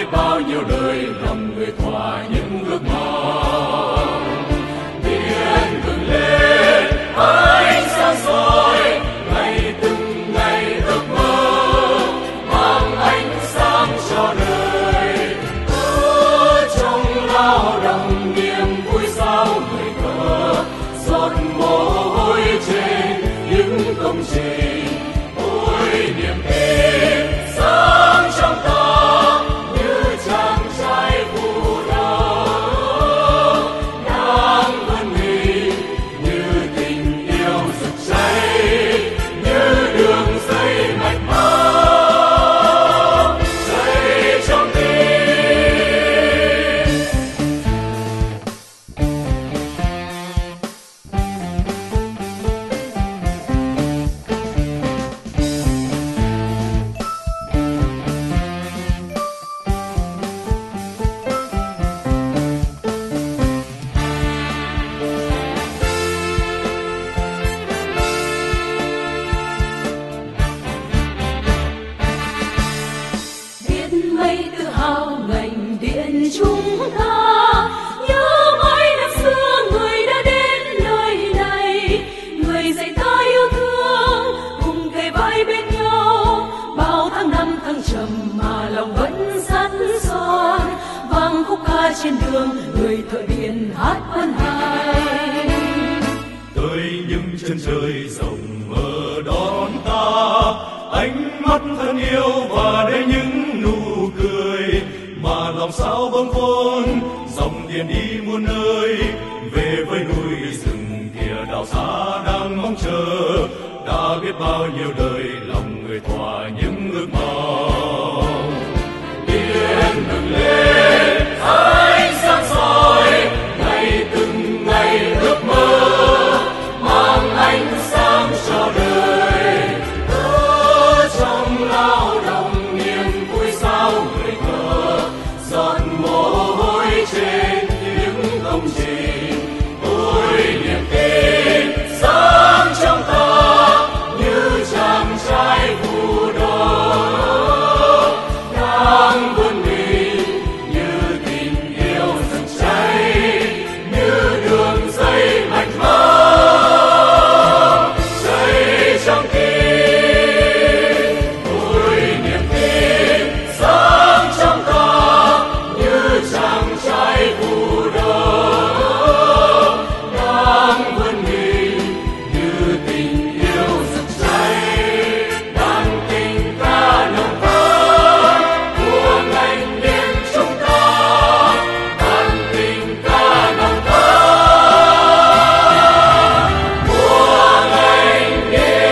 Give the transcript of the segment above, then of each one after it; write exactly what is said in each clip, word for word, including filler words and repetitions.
bao nhiêu đời lòng người thỏa những ước mong. Biển ngừng lên ánh sáng soi, ngày từng ngày ước mơ mang ánh sáng cho đời. Ở trong lao động niềm vui sao người thơ, giọt mồ hôi trên những công trình. Ôi niềm tin sáng trong ta như chàng trai phù đầu, đang vươn mình như tình yêu rực cháy, như đường dây mạch máu dây trong tim. Biết mấy tự hào ngành điện chúng ta, nhớ mãi năm xưa người đã đến nơi này, người dạy ta yêu thương cùng kề vai bên nhau. Bao tháng năm thăng trầm mà lòng vẫn sắt son, vang khúc ca trên đường người thợ điện hát văn hay. Tới những chân trời rộng mở đón ta, ánh mắt thân yêu và đầy những nụ cười, mà lòng sao bâng khuâng dòng điện đi muôn nơi. Về với núi rừng kia đảo xa đang mong chờ, đã biết bao nhiêu đời lòng người thỏa những ước mong. Biển ngừng lên ánh sáng soi, ngày từng ngày ước mơ mang ánh sáng cho đời. Ở trong lao động niềm vui sao người thơ, giọt mồ hôi trên những công trình. Ôi niềm tin sáng trong ta như chàng trai phù đầu, đang vươn mình như tình yêu rực cháy, như đường dây mạch máu dây trong tim. Ôi niềm tin sáng trong ta như chàng trai phù đầu, đang vươn mình như tình yêu rực cháy. Đàn tình ca nồng thắm của ngành điện chúng ta, đàn tình ca nồng thắm của ngành điện.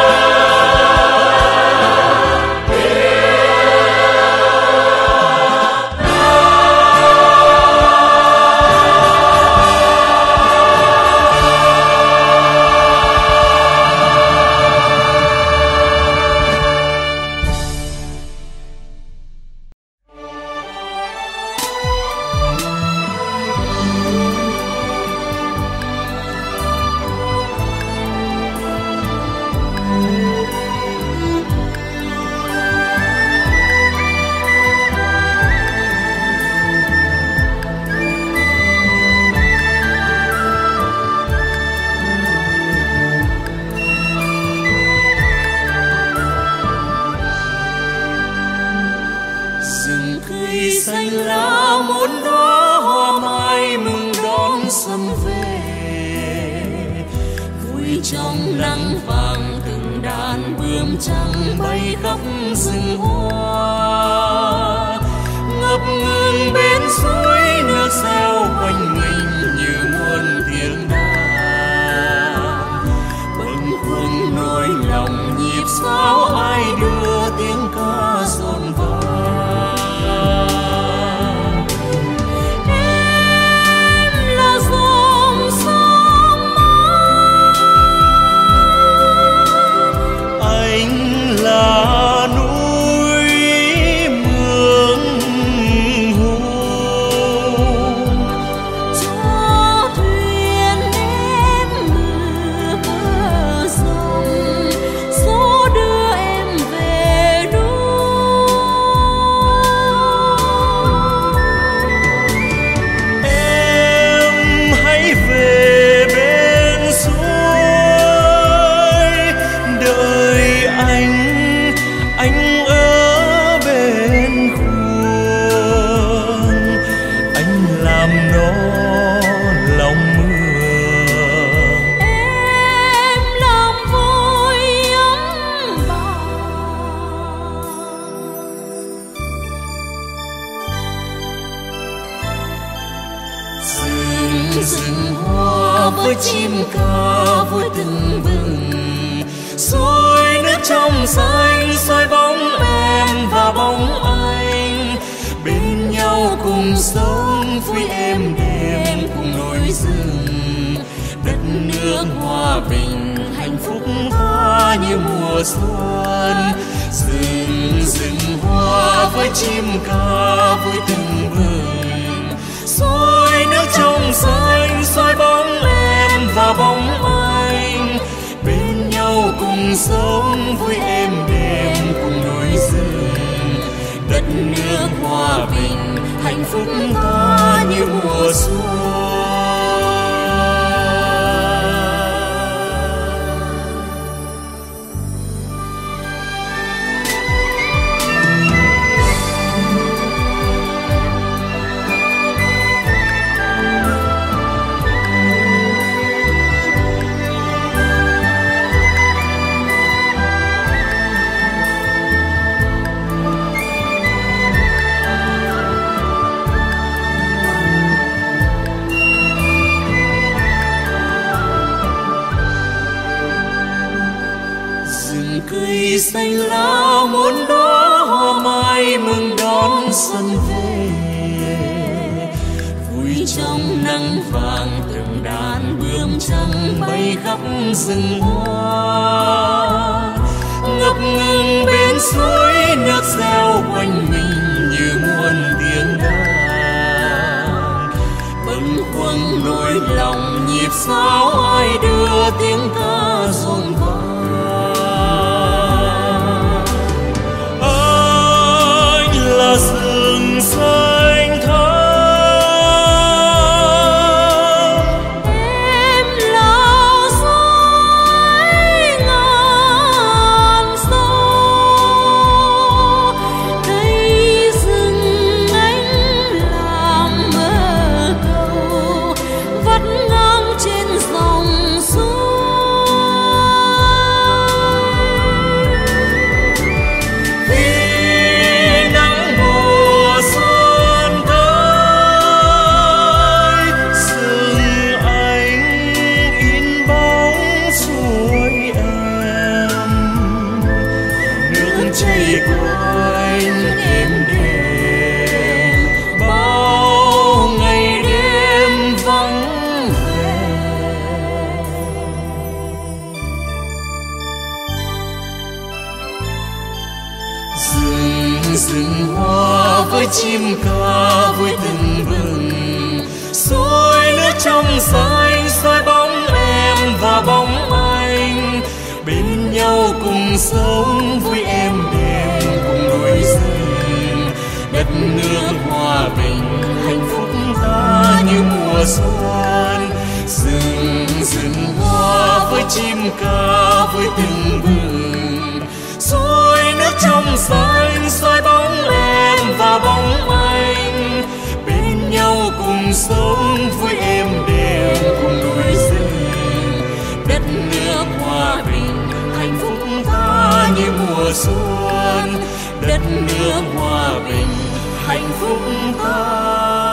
Rừng cây xanh lá một đóa hoa mai mừng đón xuân về, vui trong nắng vàng từng đàn bướm trắng bay khắp rừng hoa. Ngập ngừng bên suối nước reo quanh mình như muôn tiếng đàn, bâng khuâng nỗi lòng nhịp sao ai đưa tiếng ca dồn vào. Anh là núi rừng hoa với chim ca vui tưng bừng. Suối nước trong xanh soi bóng em và bóng anh, bên nhau cùng sống vui êm đềm cùng núi rừng. Đất nước hòa bình hạnh phúc ta như mùa xuân. Rừng rừng hoa với chim ca vui tưng bừng. Suối nước trong xanh soi bóng em và bóng anh, bên nhau cùng sống vui êm đềm cùng núi rừng. Đất nước hòa bình hạnh phúc ta như mùa xuân. Cây xanh lá muôn đóa hoa mai mừng đón xuân về. Vui trong nắng vàng từng đàn bướm trắng bay khắp rừng hoa. Ngập ngừng bên suối nước reo quanh mình như muôn tiếng đàn. Bâng khuâng nỗi lòng nhịp sao ai đưa tiếng ca dồn vào. Rừng xanh thắm, em là suối ngàn sâu. Cây rừng anh làm mơ cầu vắt ngang trên dòng suối. Rừng hoa với chim ca vui tưng bừng. Suối nước trong xanh soi bóng em và bóng anh, bên nhau cùng sống vui êm đềm cùng núi rừng. Đất nước hòa bình hạnh phúc ta như mùa xuân. Rừng rừng hoa với chim ca vui tưng bừng. Suối nước trong xanh soi bóng em và bóng anh, bên nhau cùng sống vui êm đềm cùng núi rừng. Đất nước hòa bình hạnh phúc ta như mùa xuân. Đất nước hòa bình hạnh phúc ta.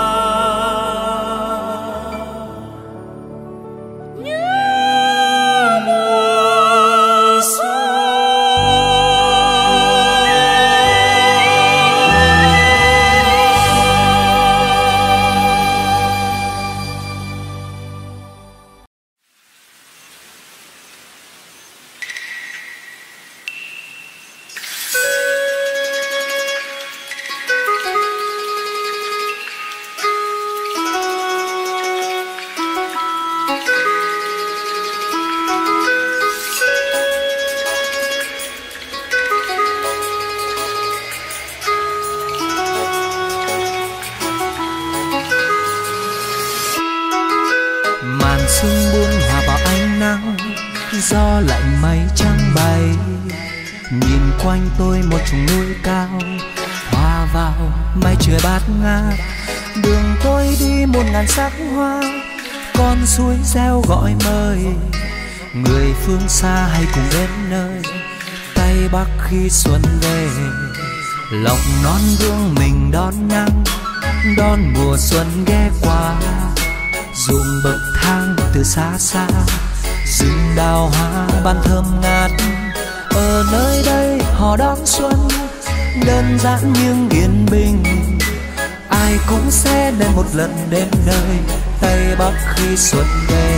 Sương buông hòa vào ánh nắng, gió lạnh mây trắng bay. Nhìn quanh tôi một chùm núi cao, hòa vào mây trời bát ngát. Đường tôi đi một ngàn sắc hoa, con suối reo gọi mời. Người phương xa hay cùng đến nơi Tây Bắc khi xuân về. Lòng non gương mình đón nắng, đón mùa xuân ghé qua. ruộng bậc thang từ xa xa, rừng đào hoa ban thơm ngát. Ở nơi đây họ đón xuân đơn giản nhưng yên bình, ai cũng sẽ đến một lần đến nơi Tây Bắc khi xuân về.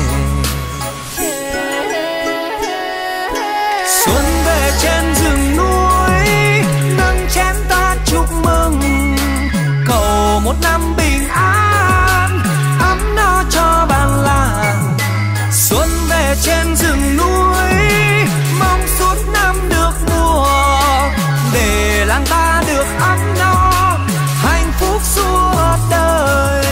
Xuân về trên rừng núi, nâng chén ta chúc mừng, cầu một năm bình an, ấm no cho bản làng. Xuân về trên rừng núi, mong suốt năm được mùa, để làng ta được ấm no, hạnh phúc suốt đời.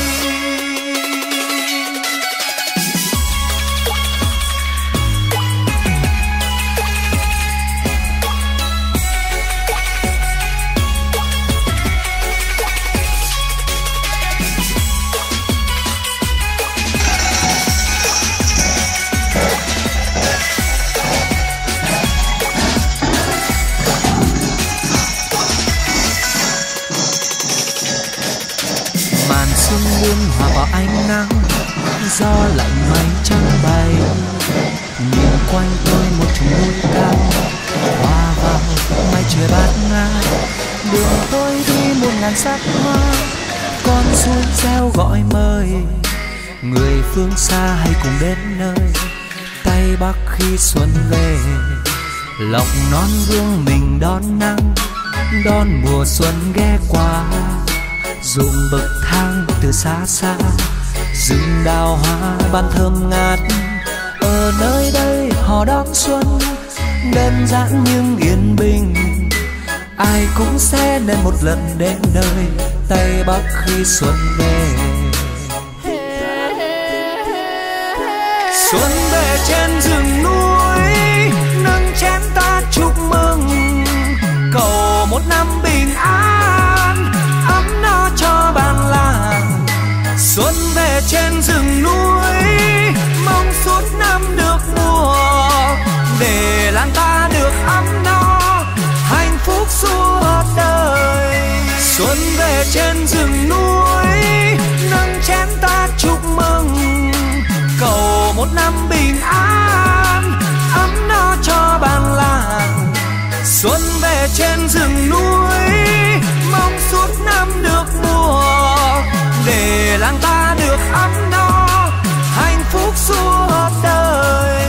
Muôn hòa vào ánh nắng, gió lạnh mây trắng bay. Nhìn quanh tôi một chùm núi cao, hòa vào mây trời bát ngát. Đường tôi đi muôn ngàn sắc hoa, con suối reo gọi mời. Người phương xa hãy cùng đến nơi Tây Bắc khi xuân về. Lòng non vương mình đón nắng, đón mùa xuân ghé qua. Ruộng bậc thang từ xa xa, rừng đào hoa ban thơm ngát. Ở nơi đây họ đón xuân đơn giản nhưng yên bình, ai cũng sẽ đến một lần đến nơi Tây Bắc khi xuân về. Xuân về trên rừng núi, nâng chén ta chúc mừng, cầu một năm bình an, ấm no cho bản làng. Xuân về trên rừng núi, mong suốt năm được mùa, để làng ta được ấm no, hạnh phúc suốt đời. Xuân về trên rừng núi, nâng chén ta chúc mừng, cầu một năm bình an, ấm no cho bản làng. Xuân về trên rừng núi, mong suốt năm được mùa, để làng ta được ấm no, hạnh phúc suốt đời.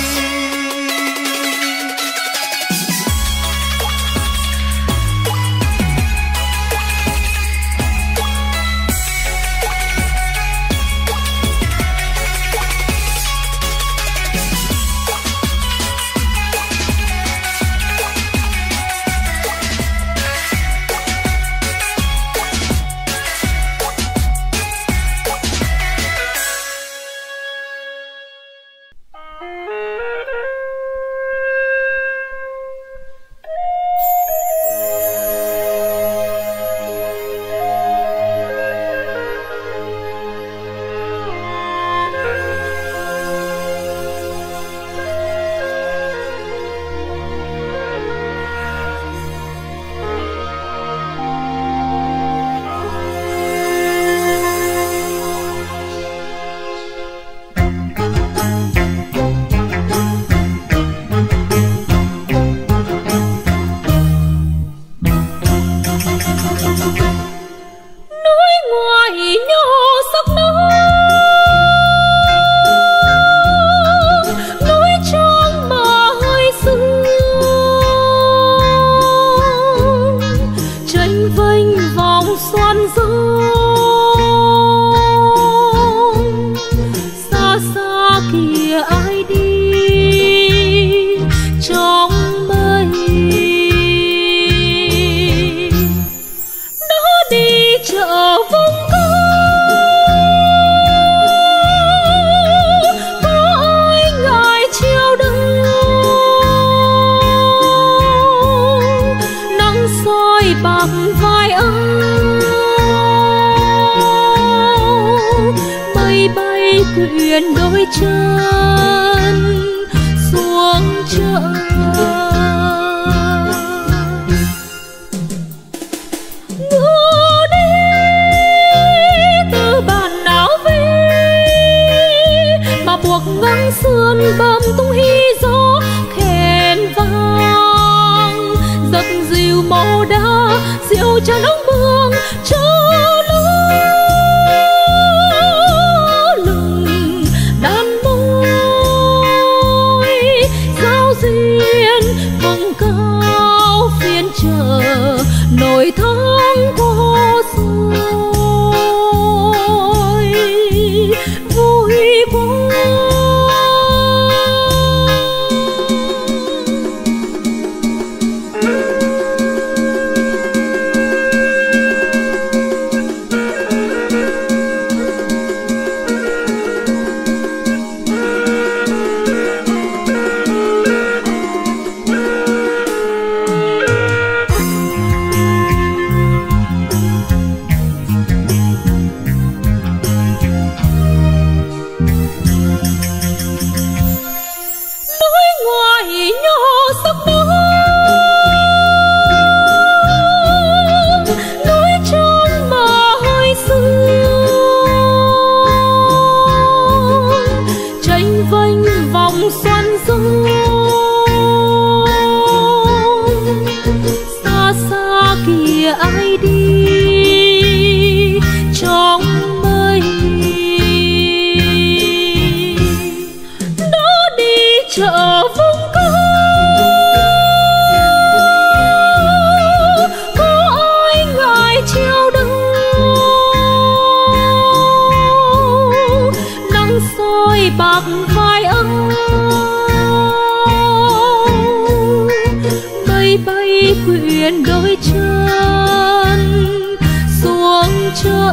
Quyện đôi chân xuống chợ, ngựa đi từ bản áo về màu cho nắng buông cho lưng đàn môi giao duyên vùng cao phiên chờ nổi tháng cô rồi vui quá. Bạc vai ấm bay bay quyện đôi chân xuống chợ.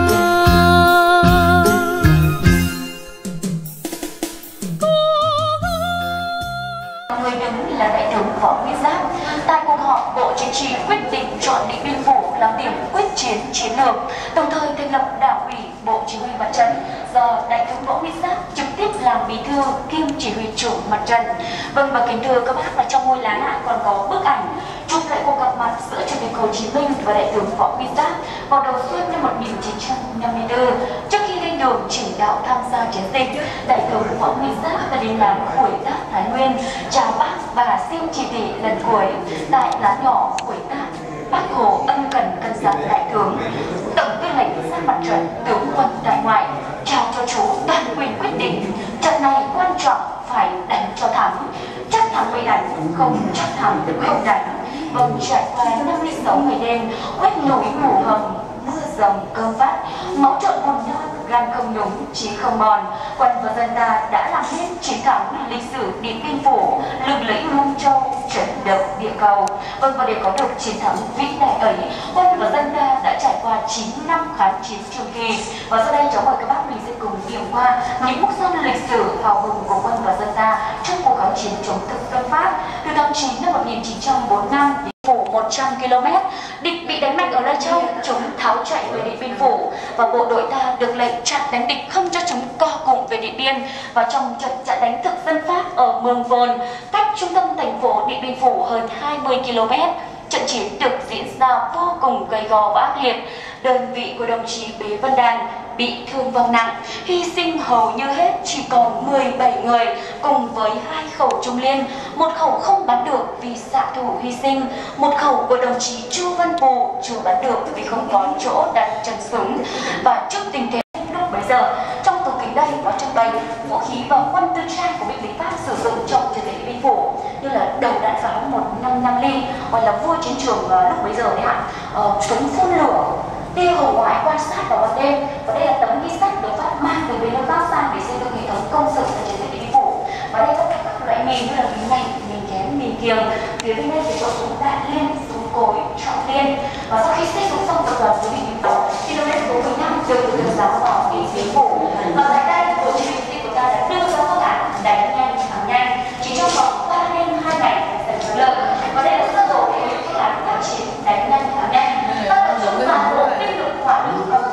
Người đứng là đại tướng Võ Nguyên Giáp. Tại cuộc họp, Bộ Chính trị quyết định chọn Điện Biên Phủ làm điểm quyết chiến chiến lược, đồng thời thành lập Đảng ủy Bộ Chỉ huy Mặt trận do đại tướng Võ Nguyên Giáp trực tiếp làm bí thư kiêm chỉ huy trưởng mặt trận. Vâng, và kính thưa các bác, và trong ngôi lá lại còn có bức ảnh chụp lại cuộc gặp mặt giữa Chủ tịch Hồ Chí Minh và đại tướng Võ Nguyên Giáp vào đầu xuân năm một nghìn chín trăm năm mươi tư. Trước khi lên đường chỉ đạo tham gia chiến dịch, đại tướng Võ Nguyên Giáp đã đến làng Khuổi Tát Thái Nguyên chào bác và xin chỉ thị lần cuối tại lá nhỏ Khuổi Tát. Bác Hồ ân cần căn dặn đại tướng: Tổng tư lệnh ra mặt trận tướng quân tại ngoại, trao cho chú toàn quyền quyết định. Trận này quan trọng, phải đánh cho thắng. Chắc thắng mới đánh, không chắc thắng không đánh. Vâng, trải qua năm mươi sáu ngày đêm, quét núi ngủ hầm, mưa rồng cơm vắt, máu trộn hồn non, gan không nhúng, chí không mòn. Quân và dân ta đã làm nên chiến thắng lịch sử Điện Biên Phủ, lừng lẫy Lương Châu, chấn động địa cầu. Vâng, và để có được chiến thắng vĩ đại ấy, quân và dân ta đã trải qua chín năm kháng chiến trường kỳ. Và sau đây cháu mời các bác mình sẽ cùng điểm qua những mốc son lịch sử hào hùng của quân và dân ta trong cuộc kháng chiến chống thực dân Pháp từ tháng chín năm một nghìn chín trăm bốn mươi lăm đến phủ một trăm ki lô mét. Địch bị đánh mạnh ở Lai Châu, chúng tháo chạy về Điện Biên Phủ và bộ đội ta được lệnh chặn đánh địch không cho chúng co cụm về Điện Biên. Và trong trận chặn đánh thực dân Pháp ở Mường Vồn, cách trung tâm thành phố Điện Biên Phủ hơn hai mươi ki lô mét, trận chiến được diễn ra vô cùng gay go và ác liệt. Đơn vị của đồng chí Bế Văn Đàn bị thương vong nặng, hy sinh hầu như hết chỉ còn mười bảy người, cùng với hai khẩu trung liên, một khẩu không bắn được vì xạ thủ hy sinh, một khẩu của đồng chí Chu Văn Pù chưa bắn được vì không có chỗ đặt chân súng. Và trước tình thế lúc bấy giờ, trong tủ kính đây có trưng bày vũ khí và quân tư trang của binh lính Pháp sử dụng trong chiến dịch Điện Biên Phủ, như là đầu đạn pháo một năm năm ly, gọi là vua chiến trường lúc bấy giờ đấy ạ, uh, súng phun lửa, tia hồng ngoại quan sát vào ban đêm. Và đây là tấm ghi sách được Pháp mang về bên nước Bắc sang để xây dựng hệ thống công sự tại chiến dịch Điện Biên Phủ. Và đây có các loại mìn như là mìn này, mìn kém, mìn kiềng. Phía bên đây thì có súng đạn liên, súng cối, trọng liên. Và sau khi xây dựng xong tập đoàn chiến dịch Điện Biên Phủ, thì đồng số mười năm được được giáo vào Điện Biên Phủ. Và tại đây, Bộ Chỉ huy của ta đã đưa ra phương án đánh nhanh thắng nhanh chỉ trong vòng ba đêm hai ngày để giành thắng lợi. Và đây là sơ đồ để những phương án phát triển đánh nhanh thắng nhanh. Ta tập trung toàn bộ binh lực hỏa lực công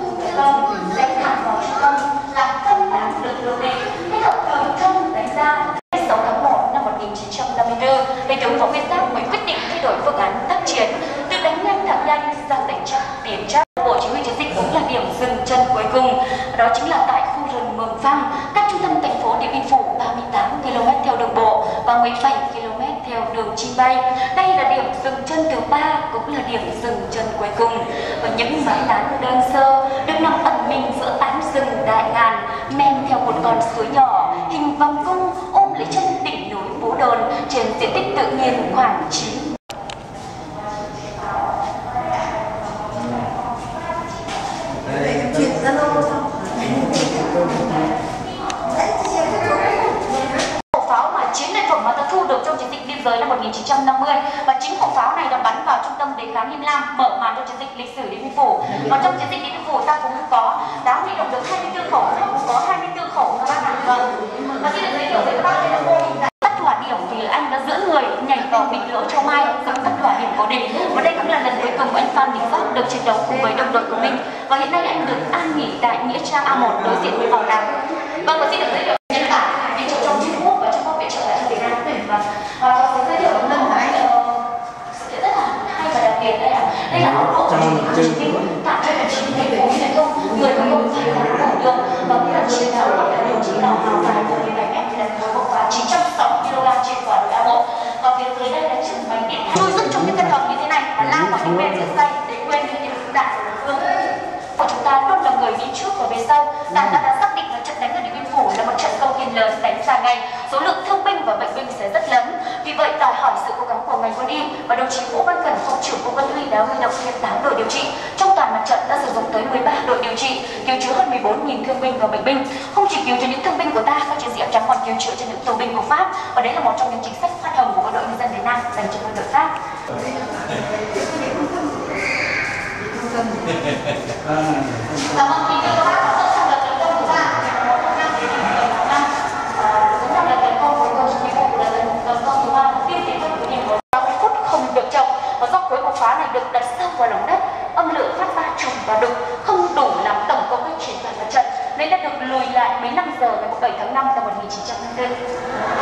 công đánh thẳng vào trung tâm, làm phân tán lực lượng địch, kết hợp từ trung đánh ra. Ngày sáu tháng một năm một nghìn chín trăm năm mươi tư, đại tướng Võ Nguyên Giáp mới quyết định thay đổi phương án tác chiến từ đánh nhanh thắng nhanh sang đánh chắc tiến chắc. Bộ Chỉ huy chiến dịch cũng là điểm dừng chân cuối cùng, đó chính là tại khu rừng Mường Phăng, cách trung tâm thành phố Điện Biên Phủ ba mươi tám ki lô mét theo đường bộ và mười bảy ki lô mét theo con đường chim bay. Đây là điểm dừng chân thứ ba, cũng là điểm dừng chân cuối cùng. Và những bãi lán đơn sơ được nằm ẩn mình giữa tán rừng đại ngàn, men theo một con suối nhỏ hình vòng cung ôm lấy chân đỉnh núi Bố Đồn trên diện tích tự nhiên khoảng chín. Thu được trong chiến dịch biên giới năm một nghìn chín trăm năm mươi, và chính khẩu pháo này đã bắn vào trung tâm đề kháng Him Lam, mở màn cho chiến dịch lịch sử Điện Biên Phủ. Và trong chiến dịch Điện Biên Phủ ta cũng có đã huy động được hai mươi tư khẩu, cũng có hai mươi tư khẩu các bạn ạ. Vâng. Và xin được giới thiệu với các bạn đây là mô hình tắt hỏa điểm, thì anh đã giữa người nhảy vào bình lửa cho Mai dập tắt hỏa điểm của địch. Và đây cũng là lần cuối cùng anh Phan Đình Giót được chiến đấu cùng với đồng đội của mình. Và hiện nay anh được an nghỉ tại nghĩa trang A một đối diện với bảo tàng. Vâng, và xin được giới thiệu nhân bản viện trợ trong Trung Quốc và trong các viện trợ tại Việt Nam. Và và tôi sẽ giới thiệu lần này sự kiện rất là hay và đặc biệt đây là đây là áo bộ của chiến binh tặng cho đồng chí thành phố truyền thông người có công thành phố cùng đường, và cũng là chiến thắng của đồng chí đào hào dài một mươi bảy mét thì đặt với bộc phá chín trăm sáu mươi ki lô gam trên quả đồi A một. Và phía dưới đây là chiếc bánh điện chui rút trong những căn hầm như thế này và lao vào những bên rửa tay để quên những điểm đạn của đối phương. Của chúng ta luôn là người đi trước và về sau. Đảng ta đã xác định là trận đánh ở Điện Biên Phủ là một trận công hiến lớn đánh dài ngày, số lượng thương binh và bệnh binh sẽ rất lớn. Vì vậy đòi hỏi sự cố gắng của ngành quân y, và đồng chí Vũ Văn Cẩn, Phòng trưởng Cục Quân y đã huy động thêm tám đội điều trị. Trong toàn mặt trận đã sử dụng tới mười ba đội điều trị, cứu chữa hơn mười bốn nghìn thương binh và bệnh binh. Không chỉ cứu cho những thương binh của ta, các chiến sĩ áo trắng còn cứu chữa cho những tù binh của Pháp. Và đấy là một trong những chính sách khoan hồng của quân đội nhân dân Việt Nam dành cho quân đội Pháp. Cảm ơn quý vị và các bạn đã sẵn sàng lần tấn công của ta. Một trong năm đến bảy tháng năm, cũng là lần tấn công của quân Chính phủ là lần tấn công thứ ba tiên tiến hơn của điểm ba mươi phút không được chậm. Và do khối bộc phá này được đặt sâu vào lòng đất, âm lượng phát ra trùng và đục không đủ làm tổng công kích trên toàn mặt trận, nên đã được lùi lại mười lăm giờ ngày bảy tháng năm năm một nghìn chín trăm năm mươi tư.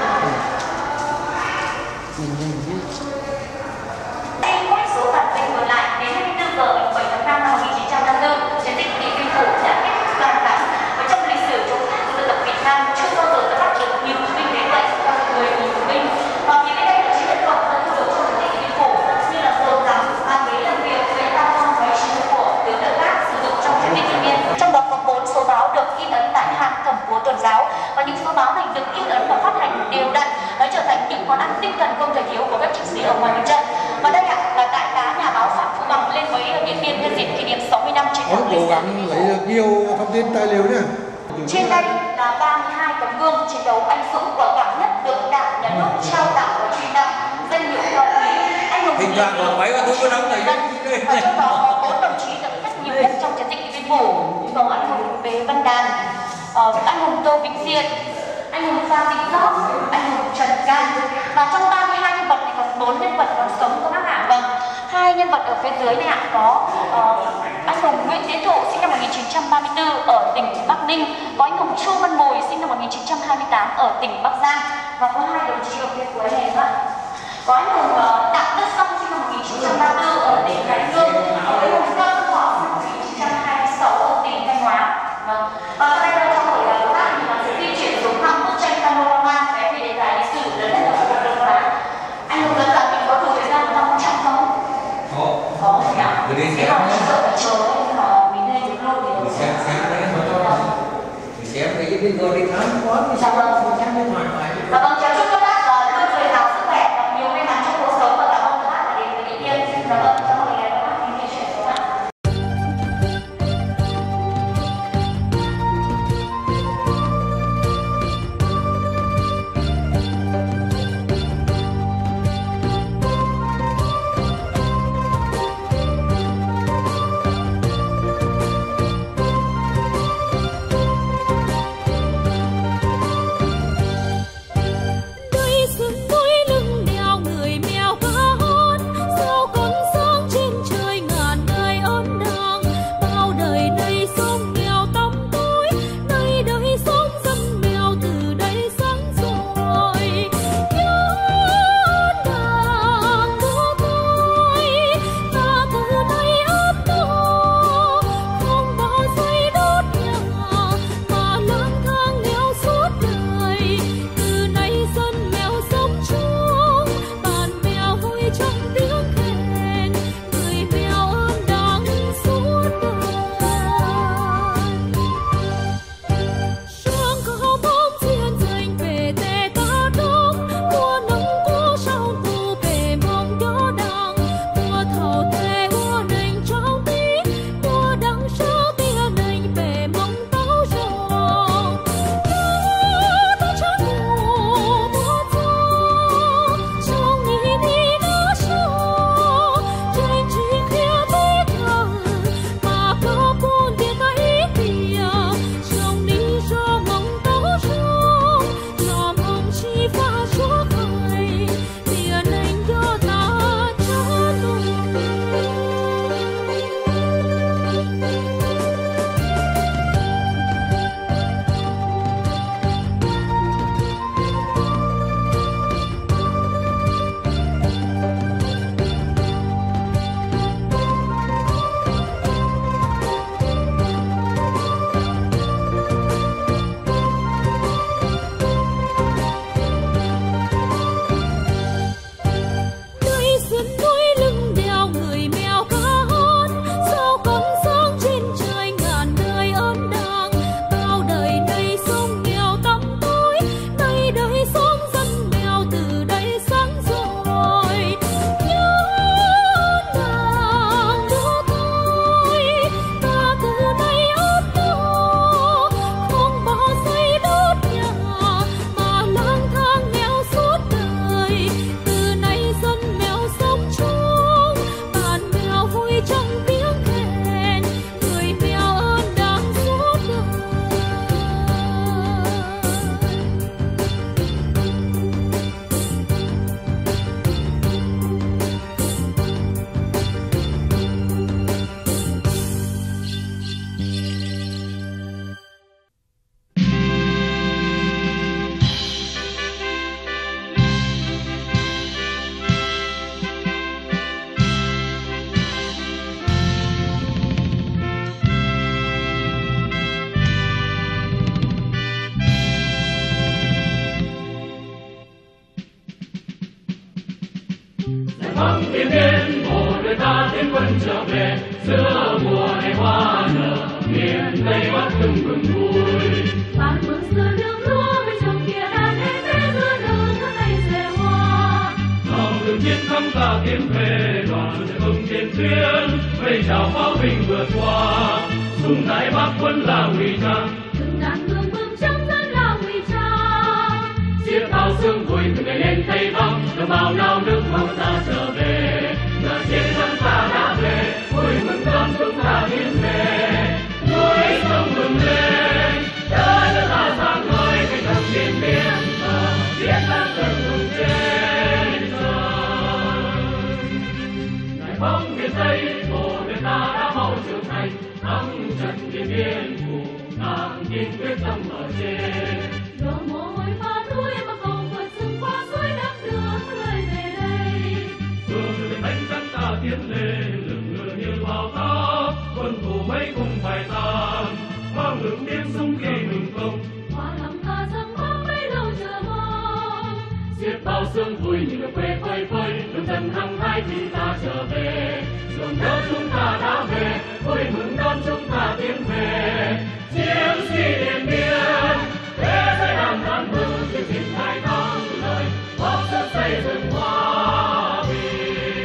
Số phản binh còn lại đến hai mươi tư giờ ngày bảy tháng năm năm một nghìn chín trăm năm mươi tư, chiến dịch Điện Biên Phủ đã kết thúc toàn thắng. Và trong lịch sử chống Pháp của dân tộc Việt Nam chưa bao giờ đã bắt được nhiều tù binh đến vậy, mười nghìn tù binh. Và vì đây là chiến thuật cộng đã thu được trong chiến dịch Điện Biên Phủ như là giường tắm, bàn ghế làm việc, ghế tam quan, máy chiến của tướng đội khác sử dụng trong chiến dịch Điện Biên. Trong đó có bốn số báo được in ấn tại hang Thẩm Búa Tuần Giáo, và những số báo này được in ấn và phát hành đều đặn, đã trở thành những món ăn tinh thần không thể thiếu của các chiến sĩ ở ngoài mặt trận. Và đây là đại tá nhà báo Phạm Phú Bằng lên với Điện Biên nhân dịp kỷ niệm sáu mươi năm chiến thắng lịch sử. Lấy được nhiều thông tin tài liệu nhé. Trên đây là ba mươi hai tấm gương chiến đấu anh dũng quả cảm nhất được Đảng, Nhà nước trao tặng và truy tặng danh hiệu cao quý anh hùng Hình trạng của mấy con tôi có đóng này. Và trong đó có bốn đồng chí được rất nhiều nhất trong chiến dịch Điện Biên Phủ, có anh hùng Bế Văn Đàn, anh hùng Tô Vĩnh Diện, anh hùng Phan Đình Giót, anh hùng Trần Can. Và trong ba mươi hai nhân vật này còn bốn nhân vật còn sống các bác ạ. Vâng, hai nhân vật ở phía dưới này ạ có uh, anh hùng Nguyễn Tiến Thụ sinh năm một nghìn chín trăm ba mươi tư ở tỉnh Bắc Ninh, có anh hùng Chu Văn Mùi sinh năm một nghìn chín trăm hai mươi tám ở tỉnh Bắc Giang, và có hai đồng chí ở phía cuối này nữa. Có anh hùng uh, Đặng Đức Song sinh năm một nghìn chín trăm ba mươi tư ở tỉnh Hải Dương, có anh hùng Cao Đức Thọ sinh năm một nghìn chín trăm hai mươi sáu ở tỉnh Thanh Hóa. Vâng, và đây là trong buổi đối tác thì nó sẽ di chuyển xuống thăm bức tranh panorama vẽ về đề tài lịch sử lớn nhất ở vùng Đông Nam Á. Anh hùng dẫn rằng mình có đủ thời gian một năm một trăm không? Có. Có nhỉ? Cứ đi xem. Thế mà sợ phải chờ nên mà mình lên được luôn thì xem xem đấy mà xem cái đi rồi đi khám quá thì sao đâu mình xem bên ngoài ngoài. Dạ vâng, chào chúc các bác là luôn dồi dào sức khỏe và nhiều may mắn trong cuộc sống, và cảm ơn các bác đã đến với Điện Biên. Dạ vâng, cảm ơn các bác đã chia sẻ với các bạn. tiến quân trở về, giữa mùa hè hoa nở, miền Tây Bắc từng mừng vui. Bạn mừng xưa nước lúa với chồng kia đàn em bé giữa đường các ngày rề hoa. Dòng đường chiến thắng ta tiến về, đoàn sẽ không trên tuyến, vây chào pháo binh vượt qua. Súng đại Bắc quân là ngụy trang, từng đàn gương bừng trong dân là ngụy trang. xiết bao sương vui từ ngày lên Tây Bắc, đồng bào nao nước mong ta trở về. Giờ chiến thắng ta đã về, vui mừng đón chúng ta tiến về. Núi sông bừng lên, đất nước ta sáng ngời, cánh đồng chiến biên thờ, chiến thắng từng mừng trên trời. Giải phóng miền Tây, bộ đội ta đã mau trưởng thành, thắng trận Điện Biên Phủ, càng kiên quyết tâm ở trên. Đổ mồ hôi pha núi mà không vượt sông qua suối đất đưa người về đây. Vừa từ đánh dẫn ta tiến lên, lực lượng như bao táp, quân thù mấy cùng phải tan. Vang ngừng tiếng súng khi ngừng công, Hoa lòng ta dâng bóng bấy lâu chờ mong. xiết bao sương vui như được quê phơi phới, đồng dân hăng hái khi ta trở về. Dòng nước chúng ta đã về, vui mừng đón chúng ta tiến về. Chiến sĩ Điện Biên, thế giới đang đón mừng, chương trình hai tháng lời, góp sức xây dựng hòa bình.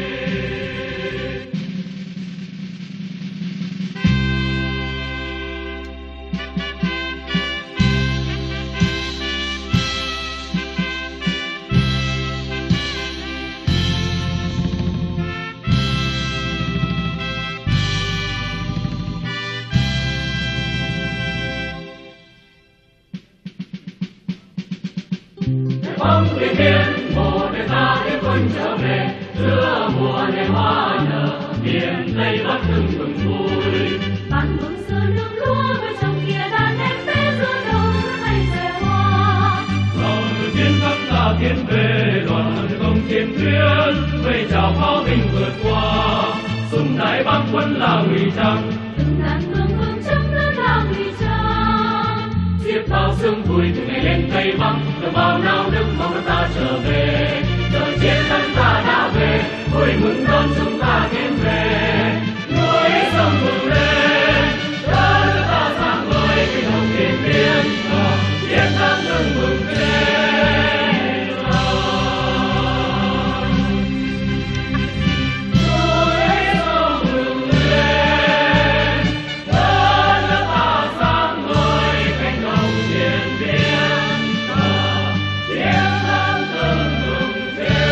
Phóng Điện Biên, bộ đội ta tiến quân trở về, giữa mùa hè hoa nở, miền Tây Bắc từng mừng vui. Bạn mừng xưa nước lúa với chồng kia đàn em bé giữa đường các ngày rề hoa. Dòng đường chiến thắng ta tiến về, đoàn sẽ không chiến tuyến, vây chào pháo binh vượt qua. Súng đại Bắc quân là ngụy trang, Từng đàn gương bừng trong dân là ngụy trang. xiết bao sương vui từ ngày lên Tây Bắc, đồng bào nao nước mong ta trở về. Giờ chiến thắng ta đã về, vui mừng đón chúng ta tiến về. Núi sông bừng lên, đất nước ta sáng ngời, cánh đồng Điện Biên thờ, chiến thắng từng mừng trên trời. Núi sông bừng lên, đất nước ta sáng ngời, cánh đồng Điện Biên thờ, chiến thắng từng mừng trên trời.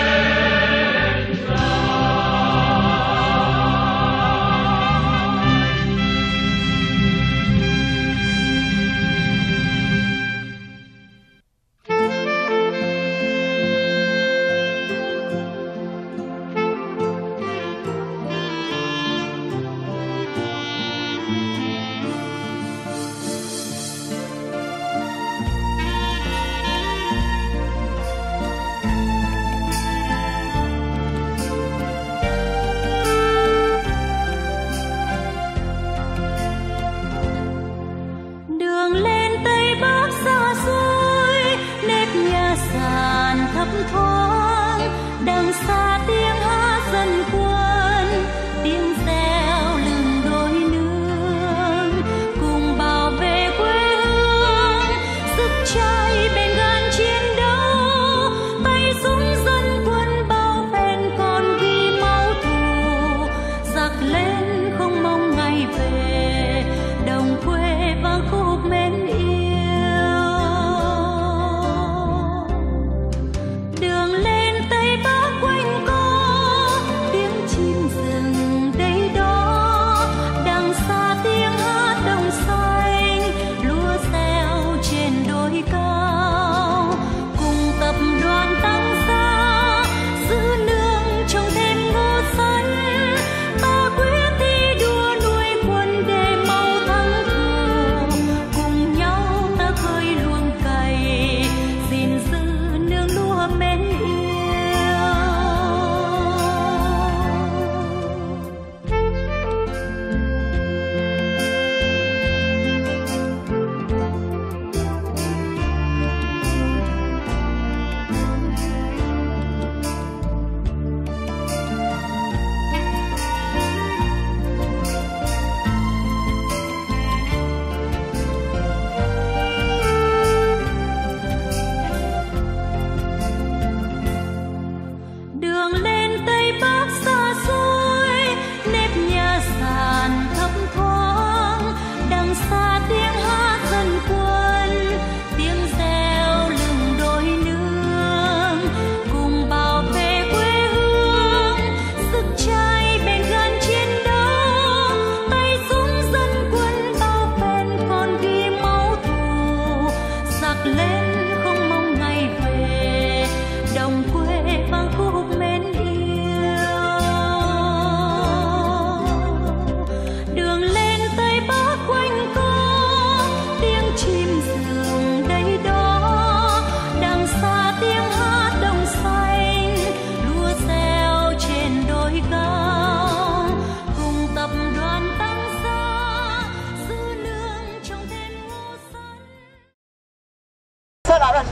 Đường lên Tây Bắc xa xôi, nếp nhà sàn thấp thoáng. Đằng xa tiếng hát dân quân, tiếng reo lừng đôi nương. Cùng bảo vệ quê hương, sức cháy bền gan chiến đấu. Tay súng dân quân bao phen còn ghi máu thù. Giặc lên không mong ngày về, đồng quê vang khúc mến yêu. Đường lên Tây Bắc quanh co,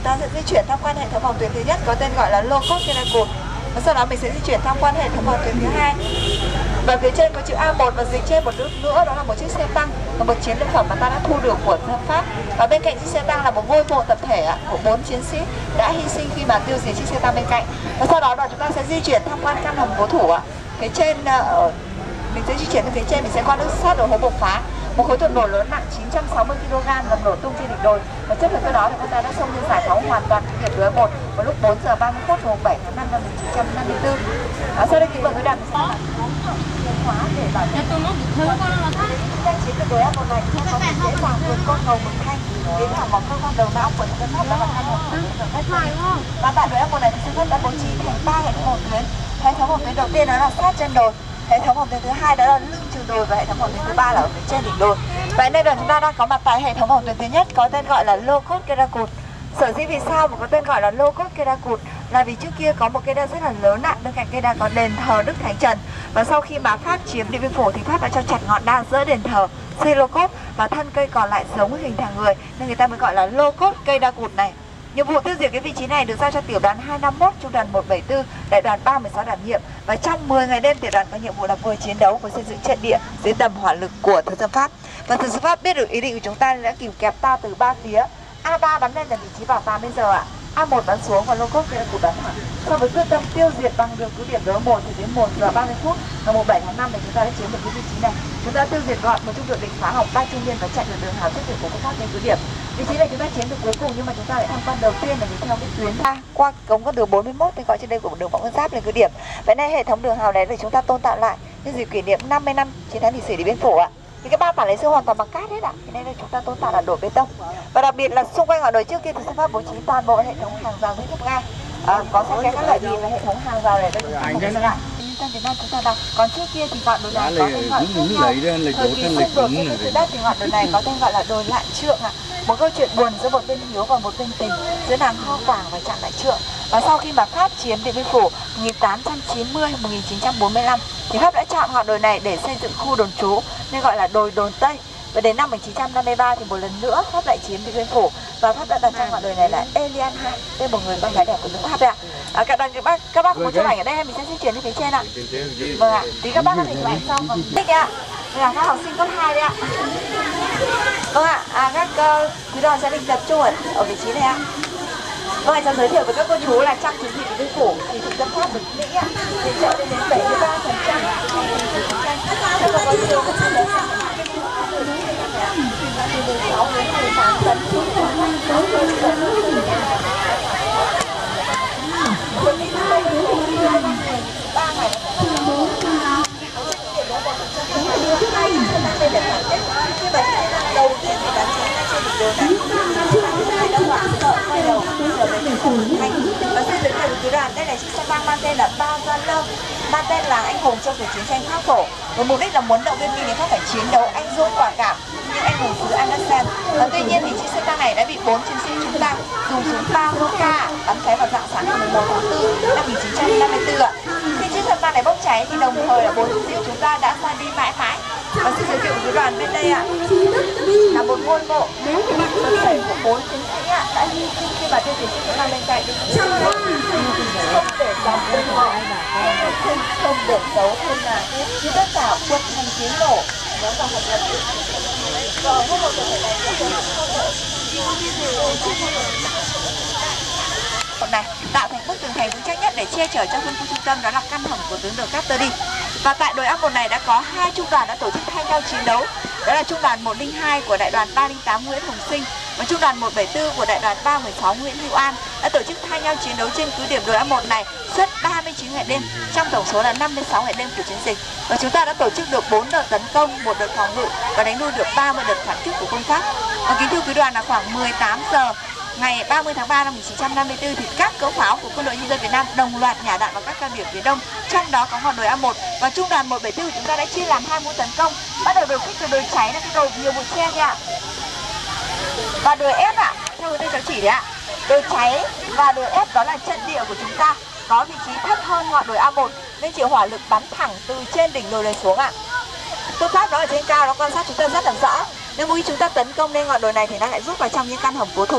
ta sẽ di chuyển tham quan hệ thống phòng tuyến thứ nhất có tên gọi là Lô-Cốt Keragut. Và sau đó mình sẽ di chuyển tham quan hệ thống phòng tuyến thứ hai. Và phía trên có chữ A một và dịch trên một nước nữa, đó là một chiếc xe tăng, là một chiến lợi phẩm mà ta đã thu được của dân Pháp. Và bên cạnh chiếc xe tăng là một ngôi mộ tập thể của bốn chiến sĩ đã hy sinh khi mà tiêu diệt chiếc xe tăng bên cạnh. Và sau đó, đó chúng ta sẽ di chuyển tham quan căn hầm cố thủ ạ. Phía trên ở mình sẽ di chuyển đến phía trên, mình sẽ qua nước sát ở hố bộc phá, một khối thuận nổ lớn nặng chín trăm sáu mươi ki lô gam làm nổ tung trên đỉnh đồi. Và trước thời đó thì chúng ta đã xông lên giải phóng hoàn toàn điểm đối một vào lúc bốn giờ ba mươi phút ngày bảy tháng năm năm một nghìn chín trăm năm mươi tư. À, sau đây kính mời quý đàn sẽ khóa để bảo vệ tôi nói thứ con là thắt. Đang chiến được đối áp một này không có dễ dàng vượt con cầu Mường Thanh đến thẳng vào cơ quan đầu não của dân Pháp đã vận hành một cách phải không? Và tại đối áp một này thì dân Pháp đã bố trí thành ba hệ thống phòng tuyến. Hệ thống phòng tuyến đầu tiên đó là sát chân đồi, hệ thống phòng tuyến thứ hai đó là lưng chừng đồi và hệ thống phòng tuyến thứ ba là ở phía trên đỉnh đồi. Vậy nên là chúng ta đang có mặt tại hệ thống phòng tuyến thứ nhất có tên gọi là Lô-Cốt Keragut. Sở dĩ vì sao mà có tên gọi là Lô-Cốt Keragut là vì trước kia có một cây đa rất là lớn ạ, bên cạnh cây đa có đền thờ Đức Thánh Trần. Và sau khi mà Pháp chiếm Điện Biên Phủ thì Pháp đã cho chặt ngọn đa giữa đền thờ, xây lô-cốt và thân cây còn lại giống hình thằng người nên người ta mới gọi là Lô-Cốt cây đa cụt này. Nhiệm vụ tiêu diệt cái vị trí này được giao cho tiểu đoàn hai năm mốt, trung đoàn một bảy tư, đại đoàn ba mươi sáu đảm nhiệm. Và trong mười ngày đêm tiểu đoàn có nhiệm vụ là vừa chiến đấu vừa xây dựng trận địa dưới tầm hỏa lực của thực dân Pháp. Và thực dân Pháp biết được ý định của chúng ta nên đã kìm kẹp ta từ ba phía. A ba bắn lên là vị trí bảo tàng bây giờ ạ. A một bắn xuống và Lô-Cốt Keragut bắn thẳng. So với quyết tâm tiêu diệt bằng được cứ điểm đối một thì đến một giờ ba mươi phút ngày bảy tháng năm thì chúng ta đã chiếm được cái vị trí này. Chúng ta tiêu diệt gọn một trung đội địch phá hỏng ba trung viên và chạy được đường hào trước tuyển của Pháp đến cứ điểm. Vị trí này chúng ta chiếm được cuối cùng nhưng mà chúng ta lại tham quan đầu tiên là đi theo cái tuyến A qua cống con đường bốn mươi mốt, tên gọi trên đây của đường Võ Nguyên Giáp lên cứ điểm. Vậy nên hệ thống đường hào này để chúng ta tôn tạo lại nhân dịp kỷ niệm năm mươi năm chiến thắng lịch sử Điện Biên Phủ ạ. Thì cái bao tải lấy xưa hoàn toàn bằng cát hết ạ, à. Nên là chúng ta tôn tạo là đổ bê tông. Và đặc biệt là xung quanh ngọn đồi trước kia thực dân Pháp bố trí toàn bộ hệ thống hàng rào với thép gai, à, có sẵn các loại gì và hệ thống hàng rào này đây chúng ta không biết lại. Nhân Việt Nam chúng ta đọc. Còn trước kia thì ngọn đồi này có tên gọi khác nhau. Thời kỳ xung đột trên dưới đất thì ngọn đồi này có tên gọi là đồi Lạn Trượng ạ. Một câu chuyện buồn giữa một bên hiếu và một bên tình, giữa nàng Ho Quảng và Trạm Đại Trượng. Và sau khi mà Pháp chiếm Điện Biên Phủ một nghìn tám trăm chín mươi đến một nghìn chín trăm bốn mươi lăm thì Pháp đã chọn ngọn đồi này để xây dựng khu đồn trú nên gọi là đồi Đồn Tây. Và đến năm một nghìn chín trăm năm mươi ba thì một lần nữa Pháp lại chiếm Điện Biên Phủ và Pháp đã đặt cho ngọn đồi này là Elian hai, tên một người con gái đẹp của nước Pháp đấy ạ. À, các, các bác các bác có muốn chụp ảnh ở đây hay mình sẽ di chuyển đến phía trên ạ? Vâng ạ, tí các bác có thể chụp ảnh sau. Còn thích ạ, là các học sinh cấp hai đấy ạ. Vâng ạ, à, các uh, quý đoàn sẽ định tập trung ở, ở vị trí này ạ. Vâng ạ, cháu giới thiệu với các cô chú là trong chiến dịch Điện Biên Phủ thì thực dân Pháp được Mỹ ạ, viện trợ lên đến bảy mươi ba phần trăm. Các cô có nhiều các chú lớn ạ. Từ sáu đến mười tám tấn. ba ngày khi mà đầu tiên thì bắn cháy ra trên đỉnh đồi này, đã hoảng sợ quay đầu trở về thành phố Thanh và xin giới thiệu với quý đoàn đây là chiếc xe tăng mang tên là Ba Gian Lơ, mang tên là anh hùng trong cuộc chiến tranh khắc khổ với mục đích là muốn động viên binh lính Pháp phải chiến đấu anh dũng quả cảm như anh hùng xứ Andersen. Và tuy nhiên thì chiếc xe tăng này đã bị bốn chiến sĩ chúng ta dùng súng bazooka bắn cháy vào dạng sáng ngày mùng một tháng tư năm một nghìn chín trăm năm mươi tư ạ. Khi chiếc xe tăng này bốc cháy thì đồng thời là bốn chiến sĩ của chúng ta đã ra đi mãi mãi. Và xin giới thiệu với đoàn bên đây ạ là một ngôi mộ tập thể của bốn chiến sĩ ạ đã hy sinh khi mà tiêu diệt chiếc xe tăng bên cạnh, không để dòng bên họ, không để giấu thêm là như tất cả quân hành chiến nổ nó vào hoạt động. Và ngôi mộ tập thể này sẽ này tạo thành bức tường thành vững chắc nhất để che chở cho quân khu trung tâm, đó là căn hầm của tướng Carter đi. Và tại đồi áp một này đã có hai trung đoàn đã tổ chức thay nhau chiến đấu, đó là trung đoàn một không hai của đại đoàn ba không tám Nguyễn Hồng Sinh và trung đoàn một bảy tư của đại đoàn ba một sáu Nguyễn Hữu An đã tổ chức thay nhau chiến đấu trên cứ điểm đồi áp một này suốt ba mươi chín ngày đêm trong tổng số là năm mươi sáu ngày đêm của chiến dịch. Và chúng ta đã tổ chức được bốn đợt tấn công, một đợt phòng ngự và đánh lui được ba mươi đợt phản kích của quân Pháp. Và kính thưa quý đoàn là khoảng mười tám giờ ngày ba mươi tháng ba năm một nghìn chín trăm năm mươi tư thì các cỗ pháo của Quân đội Nhân dân Việt Nam đồng loạt nhả đạn vào các cao điểm phía đông, trong đó có ngọn đồi A một. Và trung đoàn một bảy tư chúng ta đã chia làm hai mũi tấn công, bắt đầu đột kích từ đồi cháy là cái đồi nhiều bụi tre nha. Và đồi ép ạ, à, theo tôi cháu chỉ đấy ạ. À. Đồi cháy và đồi ép đó là trận địa của chúng ta, có vị trí thấp hơn ngọn đồi A một nên chịu hỏa lực bắn thẳng từ trên đỉnh đồi này xuống ạ. À. Tôi Pháp đó ở trên cao nó quan sát chúng ta rất là rõ. Nếu khi chúng ta tấn công lên ngọn đồi này thì nó lại rút vào trong những căn hầm cố thủ.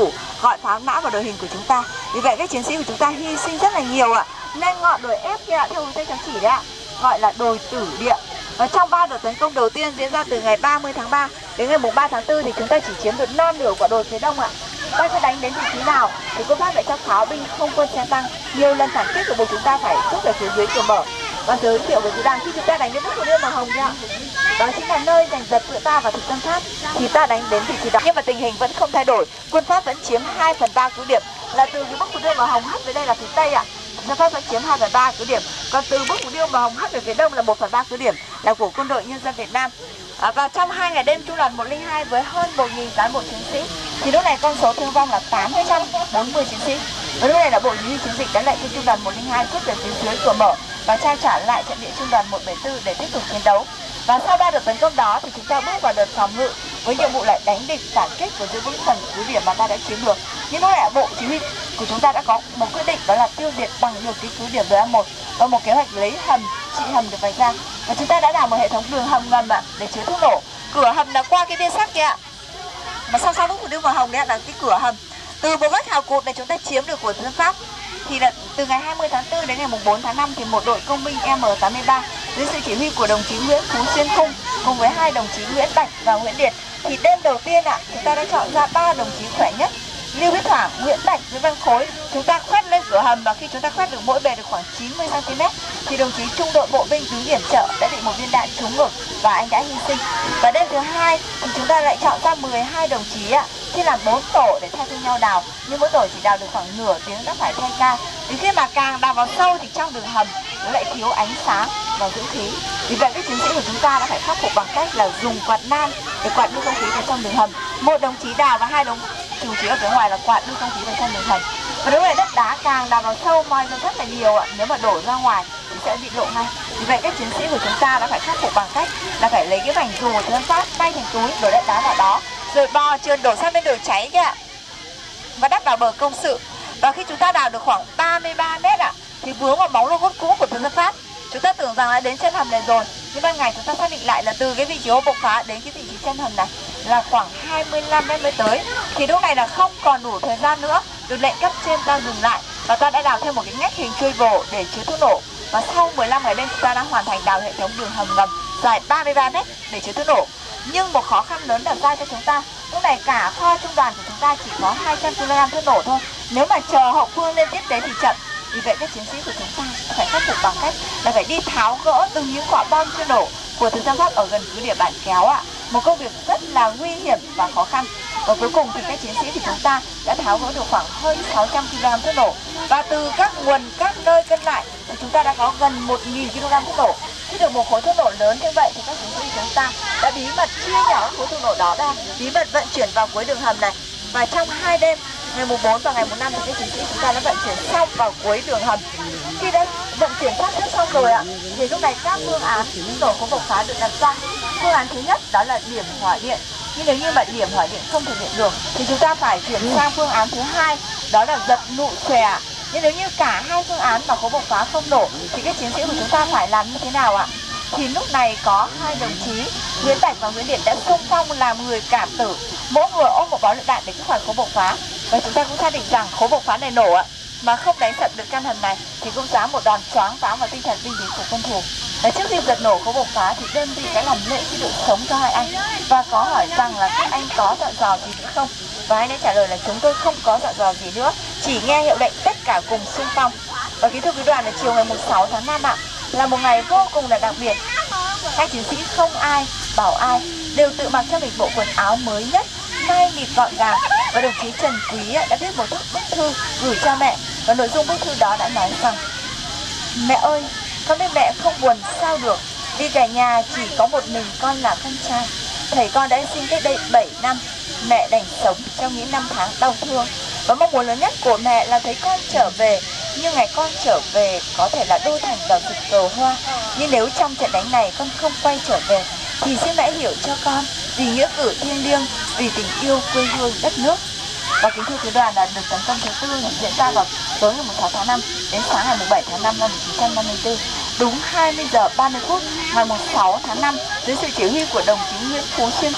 gọi pháo nã vào đội hình của chúng ta. Vì vậy các chiến sĩ của chúng ta hy sinh rất là nhiều ạ. Nên ngọn đồi ép kia theo hướng Tây Trắng Chỉ đấy ạ, gọi là đồi Tử Địa. Và trong ba đợt tấn công đầu tiên diễn ra từ ngày ba mươi tháng ba đến ngày ba tháng tư thì chúng ta chỉ chiếm được non nửa quả đồi phía đông ạ. Ta sẽ đánh đến vị trí nào thì quân Pháp lại cho pháo binh không quân xe tăng nhiều lần phản kích của buộc chúng ta phải rút về phía dưới cửa mở. Và giới thiệu với quý đàn khi chúng ta đánh đến bức phù điêu màu hồng ạ, đó chính là nơi giành giật giữa ta và thực dân Pháp, thì ta đánh đến vị trí đó. Nhưng mà tình hình vẫn không thay đổi, quân Pháp vẫn chiếm hai phần ba cứ điểm, là từ cái bức phù điêu màu hồng hất về đây là phía tây ạ. Thực Pháp vẫn chiếm hai phần ba cứ điểm, còn từ bức phù điêu màu hồng hất về phía đông là một phần ba cứ điểm là của quân đội nhân dân Việt Nam. À, và trong hai ngày đêm trung đoàn một không hai với hơn một nghìn cán bộ chiến sĩ thì lúc này con số thương vong là tám trăm bốn mươi chiến sĩ. Và lúc này là bộ chỉ huy chiến dịch đã lệnh cho trung đoàn một không hai rút về phía dưới cửa mở và trao trả lại trận địa trung đoàn một bảy tư để tiếp tục chiến đấu. Và sau ba đợt tấn công đó thì chúng ta bước vào đợt phòng ngự với nhiệm vụ lại đánh địch phản kích và giữ vững phần cứ điểm mà ta đã chiếm được. Nhưng lúc này bộ chỉ huy của chúng ta đã có một quyết định, đó là tiêu diệt bằng được cái cứ điểm đồi A một và một kế hoạch lấy hầm trị hầm được vạch ra. Và chúng ta đã làm một hệ thống đường hầm ngầm ạ để chứa thuốc nổ. Cửa hầm là qua cái biên sắt kia ạ. Mà sau sau bức phù điêu màu hồng đấy là cái cửa hầm. Từ một vách hào cột này chúng ta chiếm được của dân Pháp thì là từ ngày hai mươi tháng tư đến ngày bốn tháng năm thì một đội công binh M tám mươi ba dưới sự chỉ huy của đồng chí Nguyễn Phú Xuyên Khung cùng với hai đồng chí Nguyễn Bạch và Nguyễn Điệt thì đêm đầu tiên ạ, chúng ta đã chọn ra ba đồng chí khỏe nhất, Lưu Viết Thoảng, Nguyễn Bạch, Nguyễn Văn Khối. Chúng ta khoét lên cửa hầm và khi chúng ta khoét được mỗi bề được khoảng chín mươi xăng ti mét thì đồng chí trung đội bộ binh Tứ Hiểm Trợ đã bị một viên đạn trúng ngực và anh đã hy sinh. Và đêm thứ hai thì chúng ta lại chọn ra mười hai đồng chí ạ, chia làm bốn tổ để thay phiên nhau đào, nhưng mỗi tổ chỉ đào được khoảng nửa tiếng đã phải thay ca. Đến khi mà càng đào vào sâu thì trong đường hầm nó lại thiếu ánh sáng và dưỡng khí. Vì vậy các chiến sĩ của chúng ta đã phải khắc phục bằng cách là dùng quạt nan để quạt đưa không khí vào trong đường hầm. Một đồng chí đào và hai đồng chủ chí ở phía ngoài là quạt đưa không khí vào trong đường hầm. Và đúng là đất đá càng đào vào sâu moi ra rất là nhiều ạ, nếu mà đổ ra ngoài thì sẽ bị lộ ngay. Vì vậy các chiến sĩ của chúng ta đã phải khắc phục bằng cách là phải lấy cái vành dù của thân Pháp bay thành túi đổ đất đá vào đó, rồi bò trườn đổ sang bên đồi cháy kìa và đắp vào bờ công sự. Và khi chúng ta đào được khoảng ba mươi ba mét ạ thì vướng vào móng lô cốt cũ của thực dân Pháp. Chúng ta tưởng rằng đã đến chân hầm này rồi, nhưng ban ngày chúng ta xác định lại là từ cái vị trí hố bộc phá đến cái vị trí chân hầm này là khoảng hai mươi lăm mét mới tới. Thì lúc này là không còn đủ thời gian nữa, được lệnh cấp trên ta dừng lại và ta đã đào thêm một cái ngách hình chuôi vồ để chứa thuốc nổ. Và sau mười lăm ngày đêm chúng ta đã hoàn thành đào hệ thống đường hầm ngầm dài ba mươi ba mét để chứa thuốc nổ. Nhưng một khó khăn lớn đặt ra cho chúng ta, lúc này cả kho trung đoàn của chúng ta chỉ có hai trăm ki lô gam thuốc nổ thôi. Nếu mà chờ hậu phương lên tiếp tế thì chậm. Vì vậy các chiến sĩ của chúng ta phải khắc phục bằng cách là phải đi tháo gỡ từng những quả bom chưa nổ của thực dân Pháp ở gần cứ điểm Bản Kéo ạ. Một công việc rất là nguy hiểm và khó khăn. Và cuối cùng thì các chiến sĩ của chúng ta đã tháo gỡ được khoảng hơn sáu trăm ki lô gam thuốc nổ. Và từ các nguồn các nơi cân lại thì chúng ta đã có gần một nghìn ki lô gam thuốc nổ. Khi được một khối thuốc nổ lớn như vậy thì các chiến sĩ chúng ta đã bí mật chia nhỏ khối thuốc nổ đó ra, bí mật vận chuyển vào cuối đường hầm này. Và trong hai đêm, ngày mùng bốn và ngày mùng năm thì các chiến sĩ chúng ta đã vận chuyển xong vào cuối đường hầm. Khi đã vận chuyển thoát nước xong rồi ạ, thì lúc này các phương án nổ khối bộc phá được đặt ra. Phương án thứ nhất đó là điểm hỏa điện. Nhưng nếu như mà điểm hỏa điện không thực hiện được thì chúng ta phải chuyển sang phương án thứ hai, đó là giật nụ xòe. Nhưng nếu như cả hai phương án mà khối bộc phá không nổ thì các chiến sĩ của chúng ta phải làm như thế nào ạ? Thì lúc này có hai đồng chí Nguyễn Bạch và Nguyễn Điện đã xung phong làm người cảm tử, mỗi người ôm một bó lựu đạn để kích hoạt khối bộc phá. Và chúng ta cũng xác định rằng khối bộc phá này nổ ạ, mà không đánh sập được căn hầm này thì cũng dám một đòn choáng váng vào tinh thần binh lính của quân thù. Và trước khi giật nổ khối bộc phá thì đơn vị đã làm lễ truy điệu sống cho hai anh và có hỏi rằng là các anh có dặn dò gì nữa không, và anh đã trả lời là chúng tôi không có dặn dò gì nữa, chỉ nghe hiệu lệnh tất cả cùng xung phong. Và kính thưa quý đoàn, là chiều ngày sáu tháng năm ạ, là một ngày vô cùng là đặc biệt. Các chiến sĩ không ai bảo ai, đều tự mặc cho mình bộ quần áo mới nhất, mai mịt gọn gàng. Và đồng chí Trần Quý đã viết một bức thư gửi cho mẹ, và nội dung bức thư đó đã nói rằng: mẹ ơi, con biết mẹ không buồn sao được, vì cả nhà chỉ có một mình con là con trai. Thầy con đã sinh cách đây bảy năm, mẹ đành sống trong những năm tháng đau thương. Và mong muốn lớn nhất của mẹ là thấy con trở về. Nhưng ngày con trở về có thể là đô thành đỏ rực cờ hoa. Nhưng nếu trong trận đánh này con không quay trở về thì xin hãy hiểu cho con, vì nghĩa cử thiêng liêng, vì tình yêu quê hương đất nước. Và kính thưa quý đoàn, là đợt tấn công thứ tư diễn ra vào tối ngày sáu tháng năm đến sáng ngày bảy tháng năm năm một nghìn chín trăm năm mươi tư. Đúng hai mươi giờ ba mươi phút ngày sáu tháng năm, dưới sự chỉ huy của đồng chí Nguyễn Phú Xuyên Khung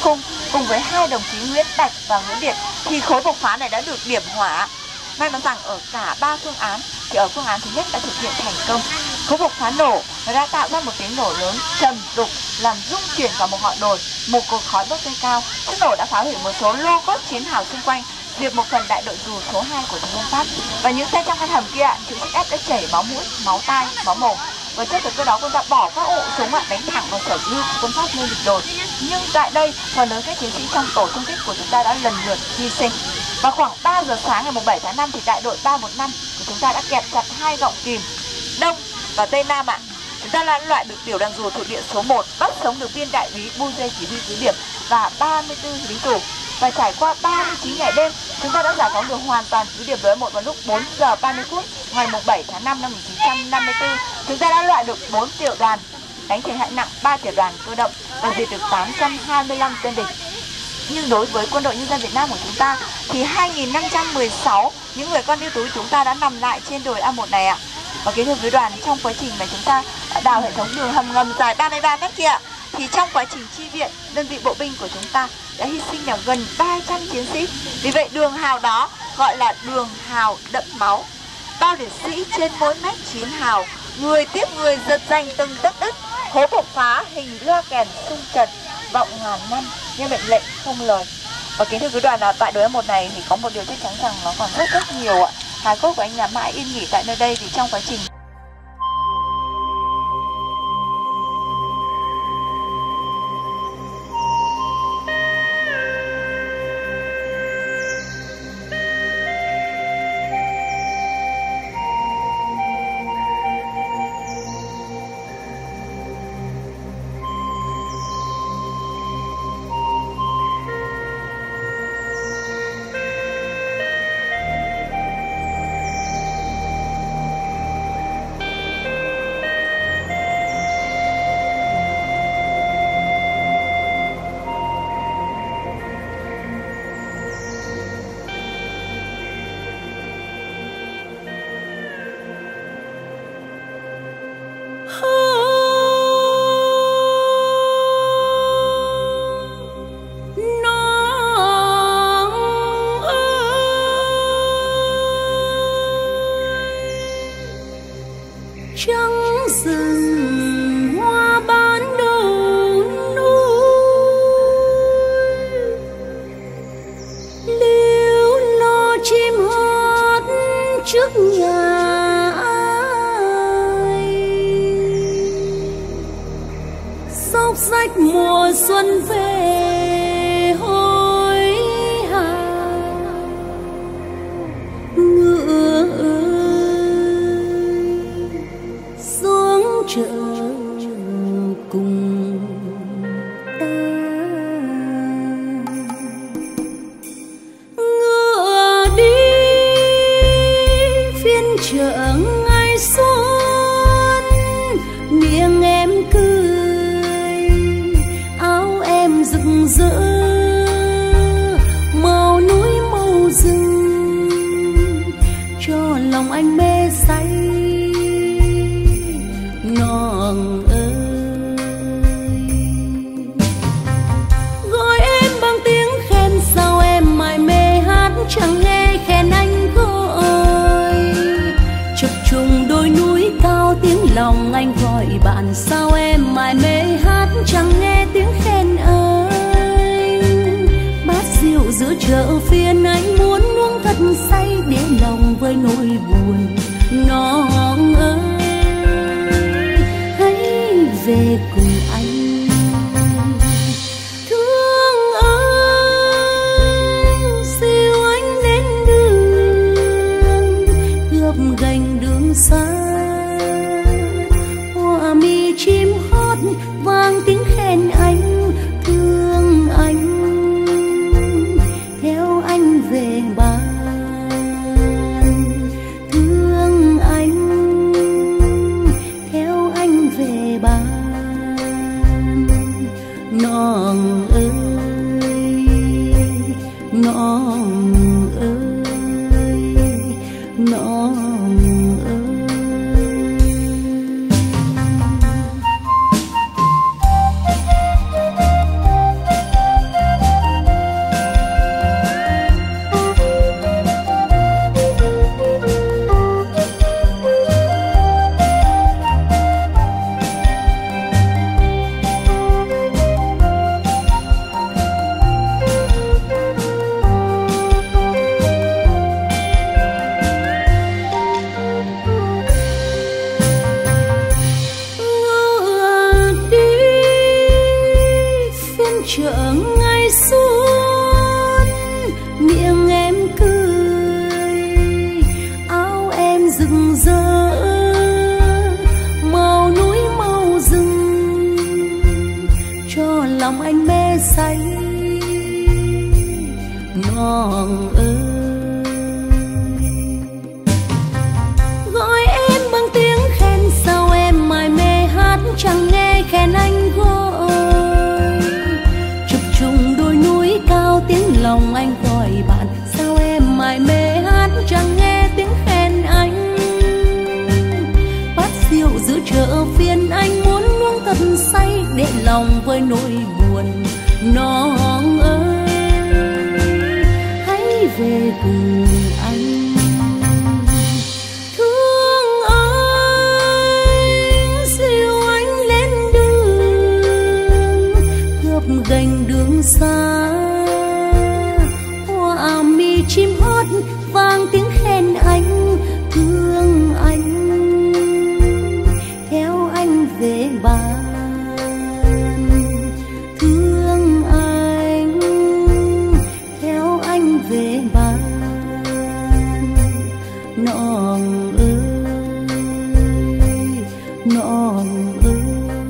cùng với hai đồng chí Nguyễn Bạch và Nguyễn Điệt thì khối bộc phá này đã được điểm hỏa. May mắn rằng ở cả ba phương án thì ở phương án thứ nhất đã thực hiện thành công. Khối bộc phá nổ và đã tạo ra một tiếng nổ lớn trầm đục làm rung chuyển cả một ngọn đồi, một cột khói bốc lên cao. Tiếng nổ đã phá hủy một số lô cốt chiến hào xung quanh, liệt một phần đại đội dù số hai của thực dân Pháp. Và những xe trong căn hầm kia, chữ ét đã chảy máu mũi, máu tai, máu mồm. Và trước thời cơ đó quân ta bỏ các ụ súng đánh thẳng vào sở lưu của quân Pháp nơi địch đồn. Nhưng tại đây phần lớn các chiến sĩ trong tổ xung kích của chúng ta đã lần lượt hy sinh. Và khoảng ba giờ sáng ngày bảy tháng năm thì đại đội ba một năm của chúng ta đã kẹp chặt hai gọng kìm Đông và Tây Nam ạ. À. Chúng ta đã loại được tiểu đoàn dù thuộc địa số một, bắt sống được viên đại úy Bu Dê chỉ huy cứ điểm và ba mươi tư lính tù. Và trải qua ba mươi chín ngày đêm, chúng ta đã giải phóng được hoàn toàn cứ điểm đối một vào lúc bốn giờ ba mươi phút ngày bảy tháng năm năm một nghìn chín trăm năm mươi tư. Chúng ta đã loại được bốn tiểu đoàn, đánh thiệt hại nặng ba tiểu đoàn cơ động và diệt được tám trăm hai mươi lăm tên địch. Nhưng đối với quân đội nhân dân Việt Nam của chúng ta thì hai nghìn năm trăm mười sáu những người con ưu tú chúng ta đã nằm lại trên đồi A một này ạ. Và kính thưa quý đoàn, trong quá trình mà chúng ta đào hệ thống đường hầm ngầm dài ba mươi ba mét kia thì trong quá trình chi viện, đơn vị bộ binh của chúng ta đã hy sinh được gần ba trăm chiến sĩ. Vì vậy đường hào đó gọi là đường hào đẫm máu. Bao liệt sĩ trên mỗi mét chiến hào, người tiếp người giật giành từng tấc đất, hố bộc phá hình loa kèn xung trận vọng ngàn năm như mệnh lệnh không lời. Và kính thưa quý đoàn, là tại đồi A một này thì có một điều chắc chắn rằng nó còn rất rất nhiều ạ. Hài cốt của anh là mãi yên nghỉ tại nơi đây thì trong quá trình trắng rừng hoa bán đầu núi, líu lo chim hót trước nhà ai, xốc xách mùa xuân về hối hả. Ngựa chợ cùng ta, ngựa đi phiên chợ ngày xuân, miệng em cười, áo em rực rỡ, màu núi màu rừng, cho lòng anh mê say. Non ơi, gọi em bằng tiếng khen, sao em mải mê hát chẳng nghe khen anh gọi. Chập trùng đôi núi cao tiếng lòng anh gọi bạn, sao em mải mê hát chẳng nghe tiếng khen anh. Bát rượu giữa chợ phiên anh muốn uống thật say để lòng với nỗi buồn. Non ơi, về cùng anh, thương anh, dìu anh đến đường, gập gành đường xa, hoa mi chim hót vang tiếng khen anh, thương anh, theo anh ngày xuân, miệng em cười, áo em rực rỡ, màu núi màu rừng, cho lòng anh mê say. Ngọn ơi, gọi em bằng tiếng khen, sao em mải mê hát chẳng nghe khen anh gọi. Chập trùng đôi núi cao tiếng lòng anh gọi bạn, sao em mải mê hát chẳng nghe tiếng khen anh. Bát rượu giữa chợ phiên anh muốn uống thật say, để lòng với nỗi buồn. Nón ơi, hãy về cùng anh. Thương anh, dìu anh lên đường, gập gành đường xa. Hoa mi chim hót vang tiếng khen anh. Thương anh, theo anh về bàn. Thương anh, theo anh về bàn. Nọn ơi, nọn ơi,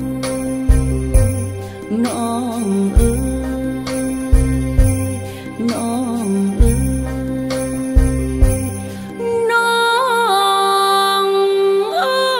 nọn ơi, nọn ơi, nọn ơi.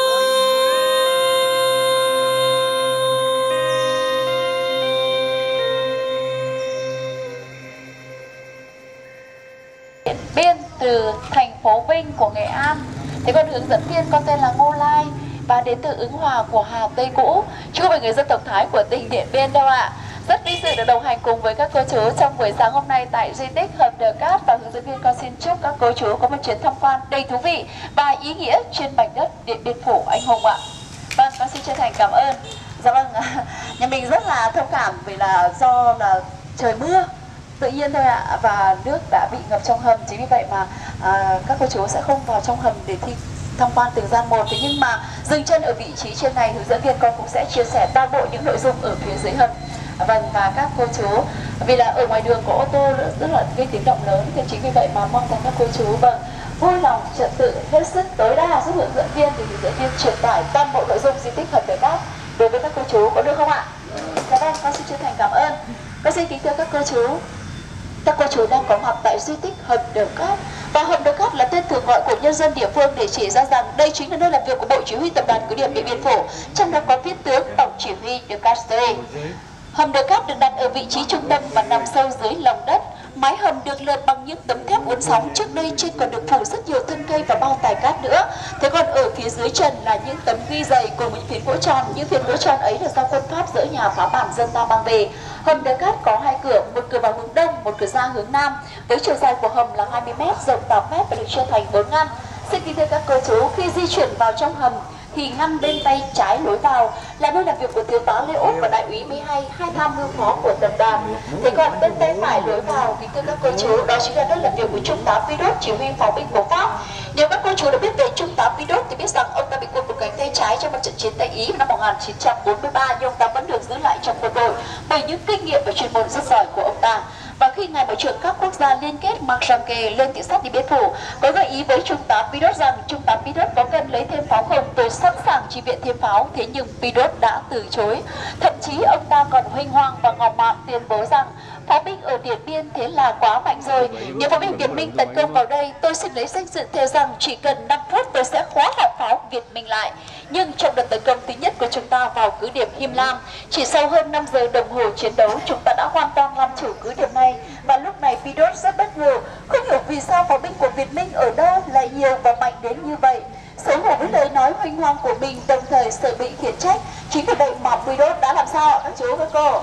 Điện Biên từ thành phố Vinh của Nghệ An. Thế còn hướng dẫn viên có tên là Ngô Lai và đến từ Ứng Hòa của Hà Tây Cũ. Chưa về người dân tộc Thái của tỉnh Điện Biên đâu ạ. Rất vinh dự được đồng hành cùng với các cô chú trong buổi sáng hôm nay tại di tích Hầm Đờ Cát, và hướng dẫn viên con xin chúc các cô chú có một chuyến tham quan đầy thú vị và ý nghĩa trên mảnh đất Điện Biên Phủ anh hùng ạ. Vâng, con xin chân thành cảm ơn. Dạ vâng, nhà mình rất là thông cảm vì là do là trời mưa tự nhiên thôi ạ, và nước đã bị ngập trong hầm, chính vì vậy mà à, các cô chú sẽ không vào trong hầm để thi tham quan từng gian một. Thế nhưng mà dừng chân ở vị trí trên này, hướng dẫn viên con cũng sẽ chia sẻ toàn bộ những nội dung ở phía dưới hầm. Vâng, và các cô chú vì là ở ngoài đường có ô tô rất là gây tiếng động lớn, thì chính vì vậy mà mong rằng các cô chú vâng vui lòng trật tự hết sức tối đa giúp hướng dẫn viên thì hướng dẫn viên truyền tải toàn bộ nội dung di tích Hầm Đờ Cát đối với các cô chú, có được không ạ? Dạ vâng, con xin chân thành cảm ơn. Con xin kính thưa các cô chú, các cô chú đang có mặt tại di tích Hầm Đờ Cát, và Hầm Đờ Cát là tên thường gọi của nhân dân địa phương để chỉ ra rằng đây chính là nơi làm việc của Bộ Chỉ huy Tập đoàn Cứ điểm Điện Biên Phủ, trong đó có viên tướng Tổng Chỉ huy Đờ Cát Stê. Hầm Đờ Cát được đặt ở vị trí trung tâm và nằm sâu dưới lòng đất. Mái hầm được lợp bằng những tấm thép uốn sóng, trước đây trên còn được phủ rất nhiều thân cây và bao tải cát nữa. Thế còn ở phía dưới trần là những tấm ghi dày cùng những phiến gỗ tròn. Những phiến gỗ tròn ấy là do quân Pháp dỡ nhà phá bản dân ta mang về. Hầm Đờ Cát có hai cửa, một cửa vào hướng đông, một cửa ra hướng nam. Với chiều dài của hầm là hai mươi mét, rộng tám mét và được chia thành bốn ngăn. Xin kính thưa các cô chú, khi di chuyển vào trong hầm thì ngăn bên tay trái lối vào là nơi làm việc của thiếu tá Lê Úc và đại úy mười hai, hai tham mưu phó của tập đoàn. Thế còn bên tay phải lối vào thì thưa các cô chú, đó chính là nơi làm việc của trung tá Pirot, chỉ huy pháo binh của Pháp. Nếu các cô chú đã biết về trung tá Pirot thì biết rằng ông ta bị cụt một cánh tay trái trong một trận chiến tại Ý năm một nghìn chín trăm bốn mươi ba, nhưng ông ta vẫn được giữ lại trong quân đội bởi những kinh nghiệm và chuyên môn rất giỏi của ông ta. Và khi ngài bộ trưởng các quốc gia liên kết Mark Ranke lên thị sát Điện Biên Phủ, có gợi ý với trung tá Pirot rằng trung tá Pirot có cần lấy thêm pháo không, tôi sẵn sàng chi viện thêm pháo. Thế nhưng Pirot đã từ chối. Thậm chí ông ta còn huênh hoang và ngạo mạn tuyên bố rằng pháo binh ở Điện Biên thế là quá mạnh rồi. Nếu pháo binh Việt Minh tấn công vào đây, tôi xin lấy danh dự thề rằng chỉ cần năm phút tôi sẽ khóa hỏng pháo Việt Minh lại. Nhưng trong đợt tấn công thứ nhất của chúng ta vào cứ điểm Him Lam, chỉ sau hơn năm giờ đồng hồ chiến đấu, chúng ta đã hoàn toàn làm chủ cứ điểm này. Và lúc này Pirot rất bất ngờ, không hiểu vì sao pháo binh của Việt Minh ở đâu lại nhiều và mạnh đến như vậy. Xấu hổ với lời nói huênh hoang của mình, đồng thời sợ bị khiển trách. Chính vì vậy mà Pirot đã làm sao các chú các cô?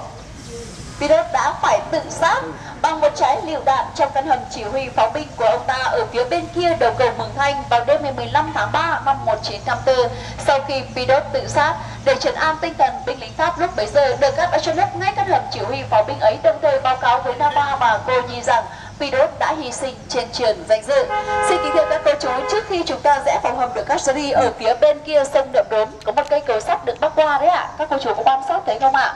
Pirot đã phải tự sát bằng một trái lựu đạn trong căn hầm chỉ huy pháo binh của ông ta ở phía bên kia đầu cầu Mường Thanh vào đêm ngày mười lăm tháng ba năm một nghìn chín trăm năm mươi tư. Sau khi Pirot tự sát, để trấn an tinh thần binh lính Pháp lúc bấy giờ, Đờ Cát đã chôn lấp ngay căn hầm chỉ huy pháo binh ấy, đồng thời báo cáo với Nava và cô Nhi rằng Pirot đã hy sinh trên trường danh dự. Xin kính thưa các cô chú, trước khi chúng ta rẽ vào hầm Đờ Cát Series, ở phía bên kia sông Nậm Đốm có một cây cầu sắt được bắc qua đấy ạ. À. Các cô chú có quan sát thấy không ạ?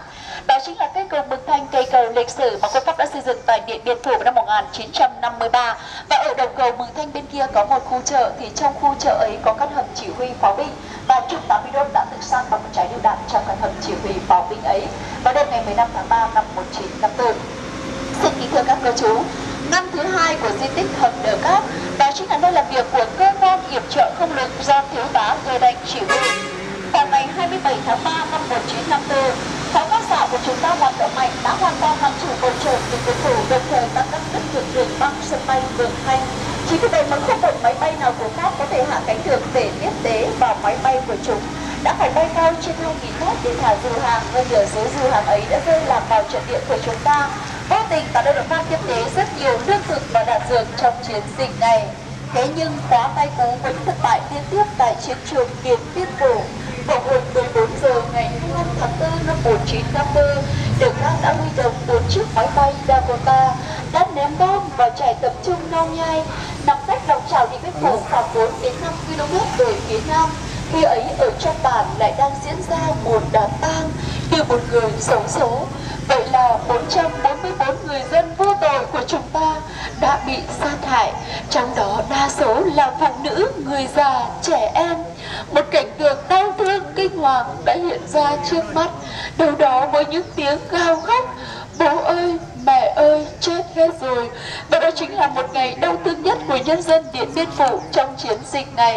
Đó chính là cây cầu Mường Thanh, cây cầu lịch sử mà quân Pháp đã xây dựng tại Điện Biên Phủ vào năm một nghìn chín trăm năm mươi ba. Và ở đầu cầu Mường Thanh bên kia có một khu chợ, thì trong khu chợ ấy có căn hầm chỉ huy pháo binh, và Trung tá Huy Đôn đã tự săn bằng một trái lựu đạn trong căn hầm chỉ huy pháo binh ấy vào đêm ngày mười lăm tháng ba năm một nghìn chín trăm năm mươi tư. Xin kính thưa các cô chú, ngăn thứ hai của di tích hầm Đờ Cát đó chính là nơi làm việc của cơ quan yểm trợ không lực do thiếu tá Cơ Đanh chỉ huy. Vào ngày hai mươi bảy tháng ba năm một nghìn chín trăm năm mươi tư, pháo cao xạ của chúng ta hoạt động mạnh đã hoàn toàn làm chủ bầu trời Điện Biên Phủ, đồng thời tăng các đất được đường băng sân bay Mường Thanh. Chỉ vì vậy mà không một máy bay nào của Pháp có thể hạ cánh được để tiếp tế vào máy bay của chúng đã phải bay cao trên hai nghìn mét để thả dù hàng. Hơn nửa số dù hàng ấy đã rơi lạc vào trận địa của chúng ta, vô tình tạo ra được phát tiếp tế rất nhiều lương thực và đạn dược trong chiến dịch này. Thế nhưng quá tay cú vẫn thất bại liên tiếp tại chiến trường Điện Biên Phủ. Vào hồi mười bốn giờ ngày hai mươi lăm tháng tư năm một nghìn chín trăm năm mươi, Đờ Cát đã huy động bốn chiếc máy bay Dakota đã ném bom và chạy tập trung Nau Nhai, nằm cách lòng chảo Điện Biên Phủ khoảng bốn đến năm ki lô mét về phía nam. Khi ấy ở trong bản lại đang diễn ra một đám tang, như một người xấu số. Vậy là bốn trăm bốn mươi bốn người dân vô tội của chúng ta đã bị sát hại, trong đó đa số là phụ nữ, người già, trẻ em. Một cảnh tượng đau thương kinh hoàng đã hiện ra trước mắt, đâu đó với những tiếng gào khóc: bố ơi, mẹ ơi, chết hết rồi. Và đó chính là một ngày đau thương nhất của nhân dân Điện Biên Phủ trong chiến dịch này.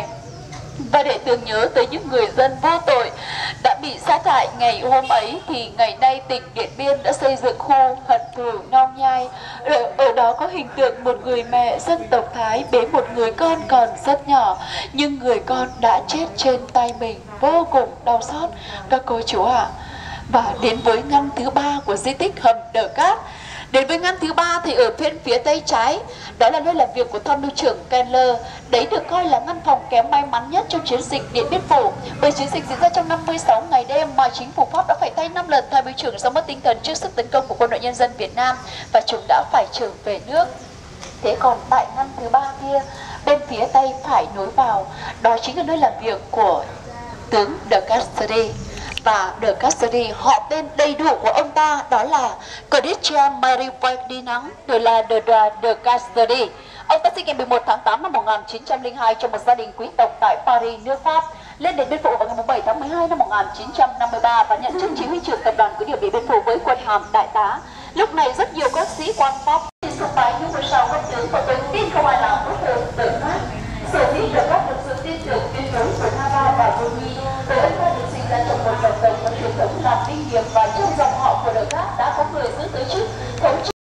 Và để tưởng nhớ tới những người dân vô tội đã bị sát hại ngày hôm ấy, thì ngày nay tỉnh Điện Biên đã xây dựng khu hận thù Nau Nhai. Ở, ở đó có hình tượng một người mẹ dân tộc Thái bế một người con còn rất nhỏ, nhưng người con đã chết trên tay mình, vô cùng đau xót các cô chú ạ. À. Và đến với ngăn thứ ba của di tích hầm Đờ Cát. Đến với ngăn thứ ba thì ở bên phía tay trái, đó là nơi làm việc của tham mưu trưởng Kenler. Đấy được coi là ngăn phòng kém may mắn nhất trong chiến dịch Điện Biên Phủ, bởi chiến dịch diễn ra trong năm mươi sáu ngày đêm mà chính phủ Pháp đã phải thay năm lần tham mưu trưởng do mất tinh thần trước sức tấn công của quân đội nhân dân Việt Nam, và chúng đã phải trở về nước. Thế còn tại ngăn thứ ba kia, bên phía tay phải nối vào, đó chính là nơi làm việc của tướng De Castries. Và De Castries, họ tên đầy đủ của ông ta đó là Christian Marie Ferdinand de la De Castries. Ông ta sinh ngày mười một tháng tám năm một nghìn chín trăm lẻ hai trong một gia đình quý tộc tại Paris, nước Pháp. Lên Điện Biên Phủ vào ngày bảy tháng mười hai năm một nghìn chín trăm năm mươi ba và nhận chức chỉ huy trưởng tập đoàn cứ điểm Điện Biên Phủ với quân hàm đại tá. Lúc này rất nhiều các sĩ quan Pháp sùng bái những ngôi sao cấp tướng, và tôi tin không ai làm tốt hơn De Castries. Sở dĩ De Castries được sự tin tưởng tuyệt đối của Navarre và Rony, với ông ta được sinh ra trong một dòng tộc có truyền thống làm binh nghiệp, và trong dòng họ của De Castries đã có người giữ tới chức thống trị.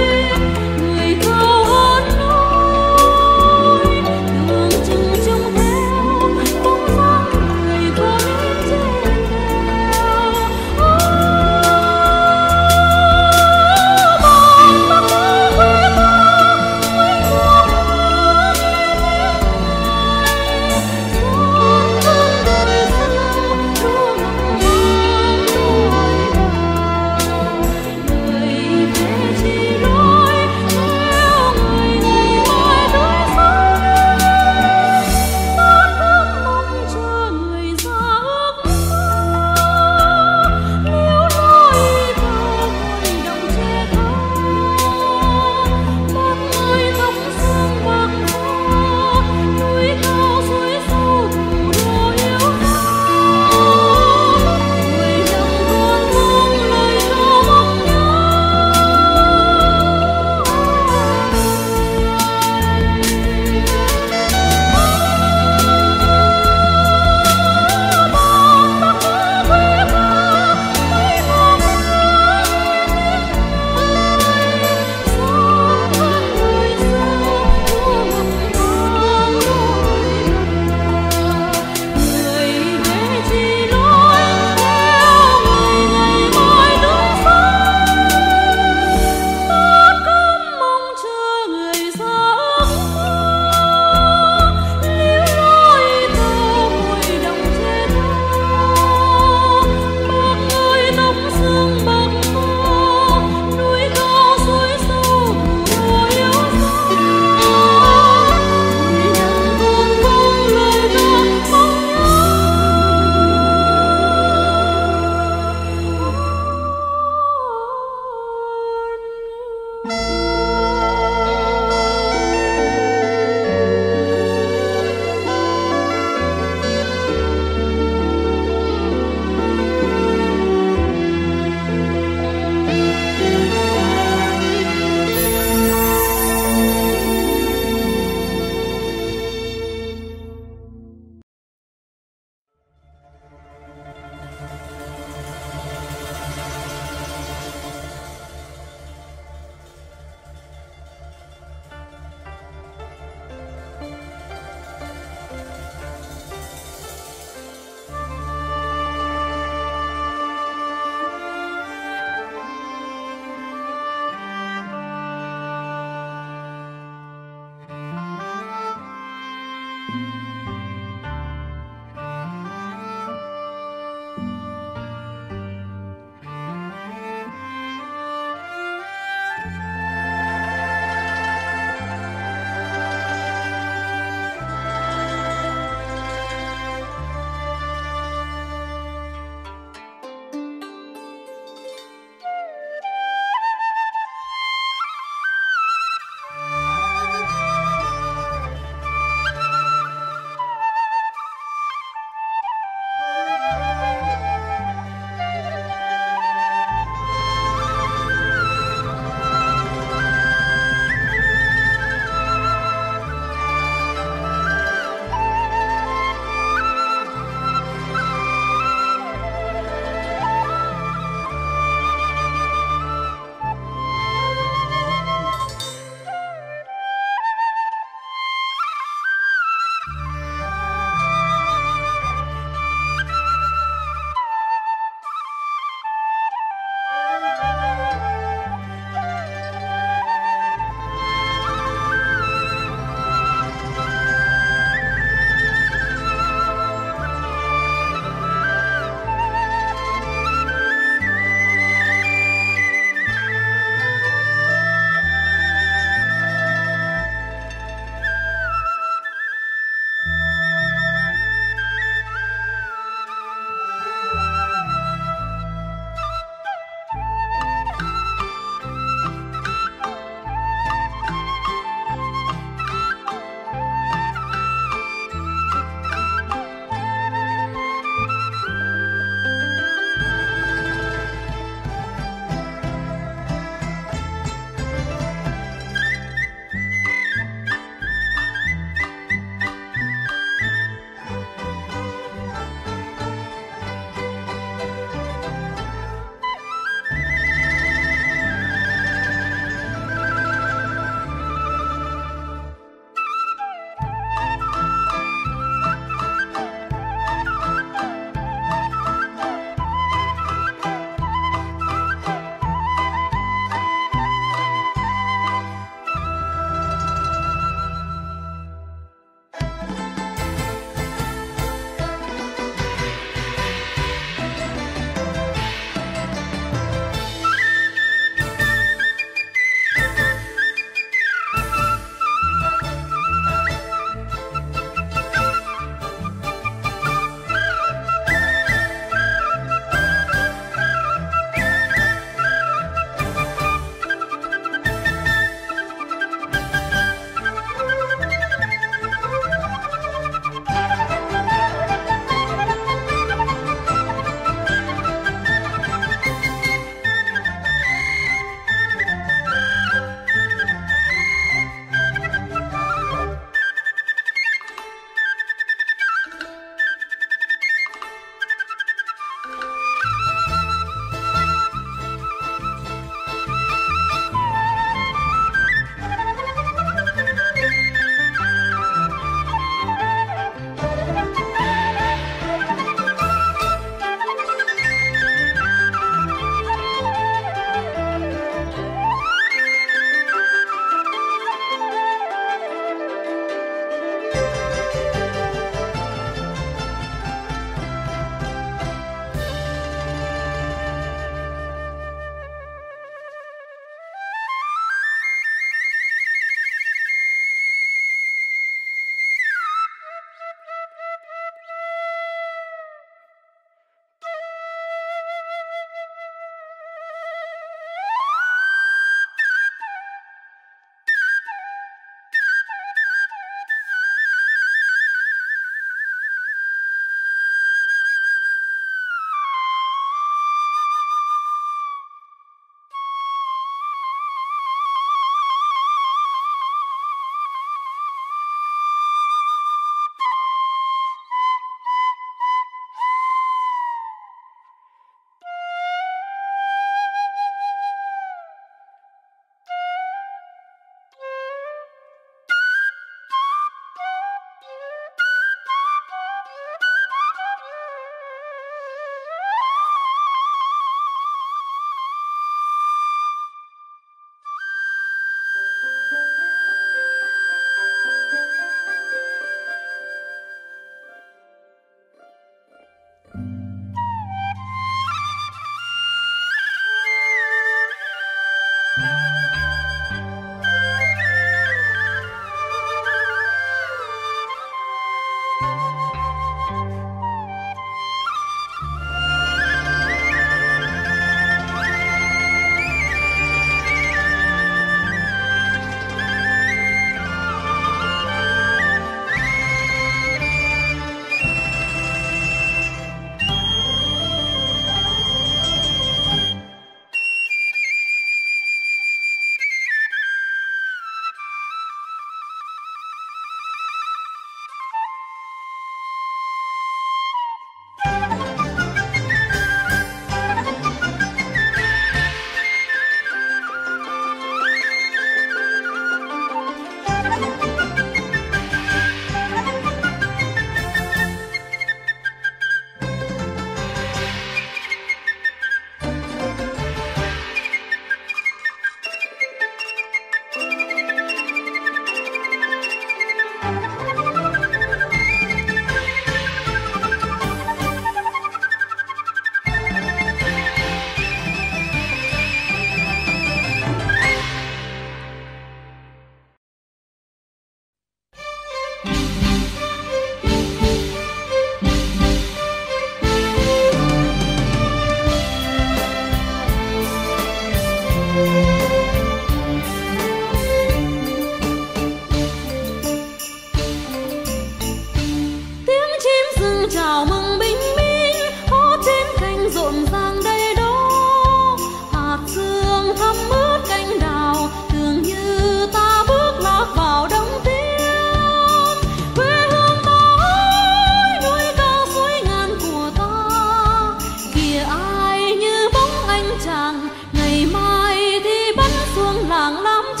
chào mừng bình minh, hó trên cành rộn ràng đầy đó. Hạt sương thấm ướt cánh đào, tưởng như ta bước lạc vào đông tiên. Quê hương ta ơi, núi cao suối ngàn của ta. Kìa ai như bóng anh chàng, ngày mai thì bắn xuống làng làm chi.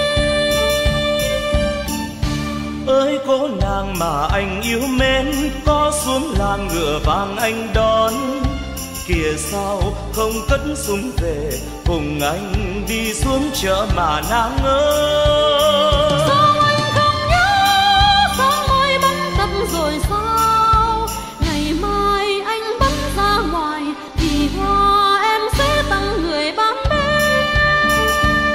Ơi cô nàng mà anh yêu mến, có xuống làng ngựa vàng anh đón. Kìa sao không cất súng về, cùng anh đi xuống chợ mà nàng ơi. Sao anh không nhớ, sao mai bắn tập rồi sao? Ngày mai anh bắn ra ngoài, thì hoa em sẽ tặng người bán bên.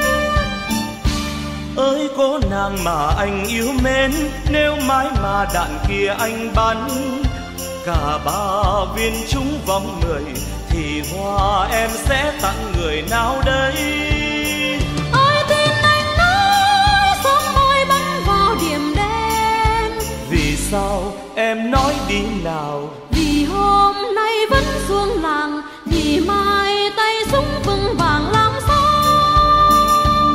Ơi cô nàng mà anh yêu mến, nếu mãi mà đạn kia anh bắn cả ba viên trúng vòng mười, thì hoa em sẽ tặng người nào đây? Ai tin anh nói sớm mai bắn vào điểm đen. Vì sao em nói đi nào? Vì hôm nay vẫn xuống làng, vì mai tay súng vững vàng làm sao?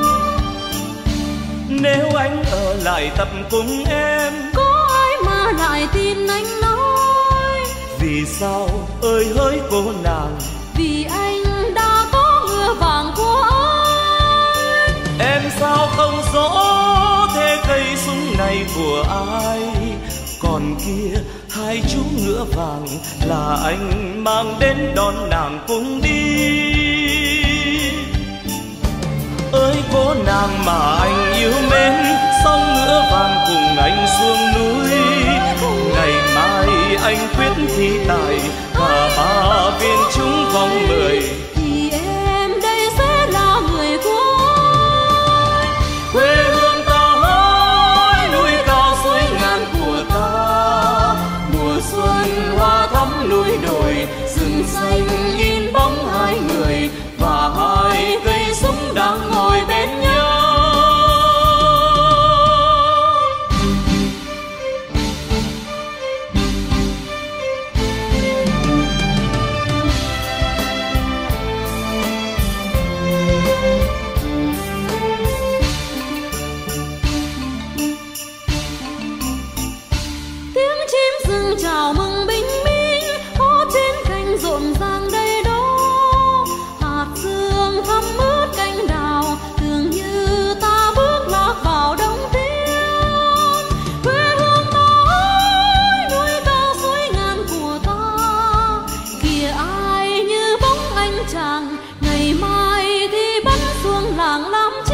Nếu anh ở lại tập cùng em, có ai mà lại tin anh nói? Vì sao ơi hỡi cô nàng? Vì anh đã có ngựa vàng của anh. Em sao không rõ thế cây súng này của ai? Còn kia hai chú ngựa vàng là anh mang đến đón nàng cùng đi. Ơi cô nàng mà anh yêu mến, song ngựa vàng cùng anh xuống núi. Ngày mai anh quyết thi tài và ba viên trúng vòng mười, thì em đây sẽ là người của anh. Quê hương ta ơi, núi cao suối ngàn của ta. Mùa xuân hoa thắm núi đồi, rừng xanh in bóng hai người và hai cây súng đang ngồi bên nhau. Tiếng chim rừng chào mừng bình minh, hó trên cành rộn ràng đầy đó. Hạt sương thấm ướt cánh đào, tưởng như ta bước lạc vào đông tiên. Quê hương ta ơi, núi cao suối ngàn của ta. Kìa ai như bóng anh chàng, ngày mai thì bắn xuống làng làm chi.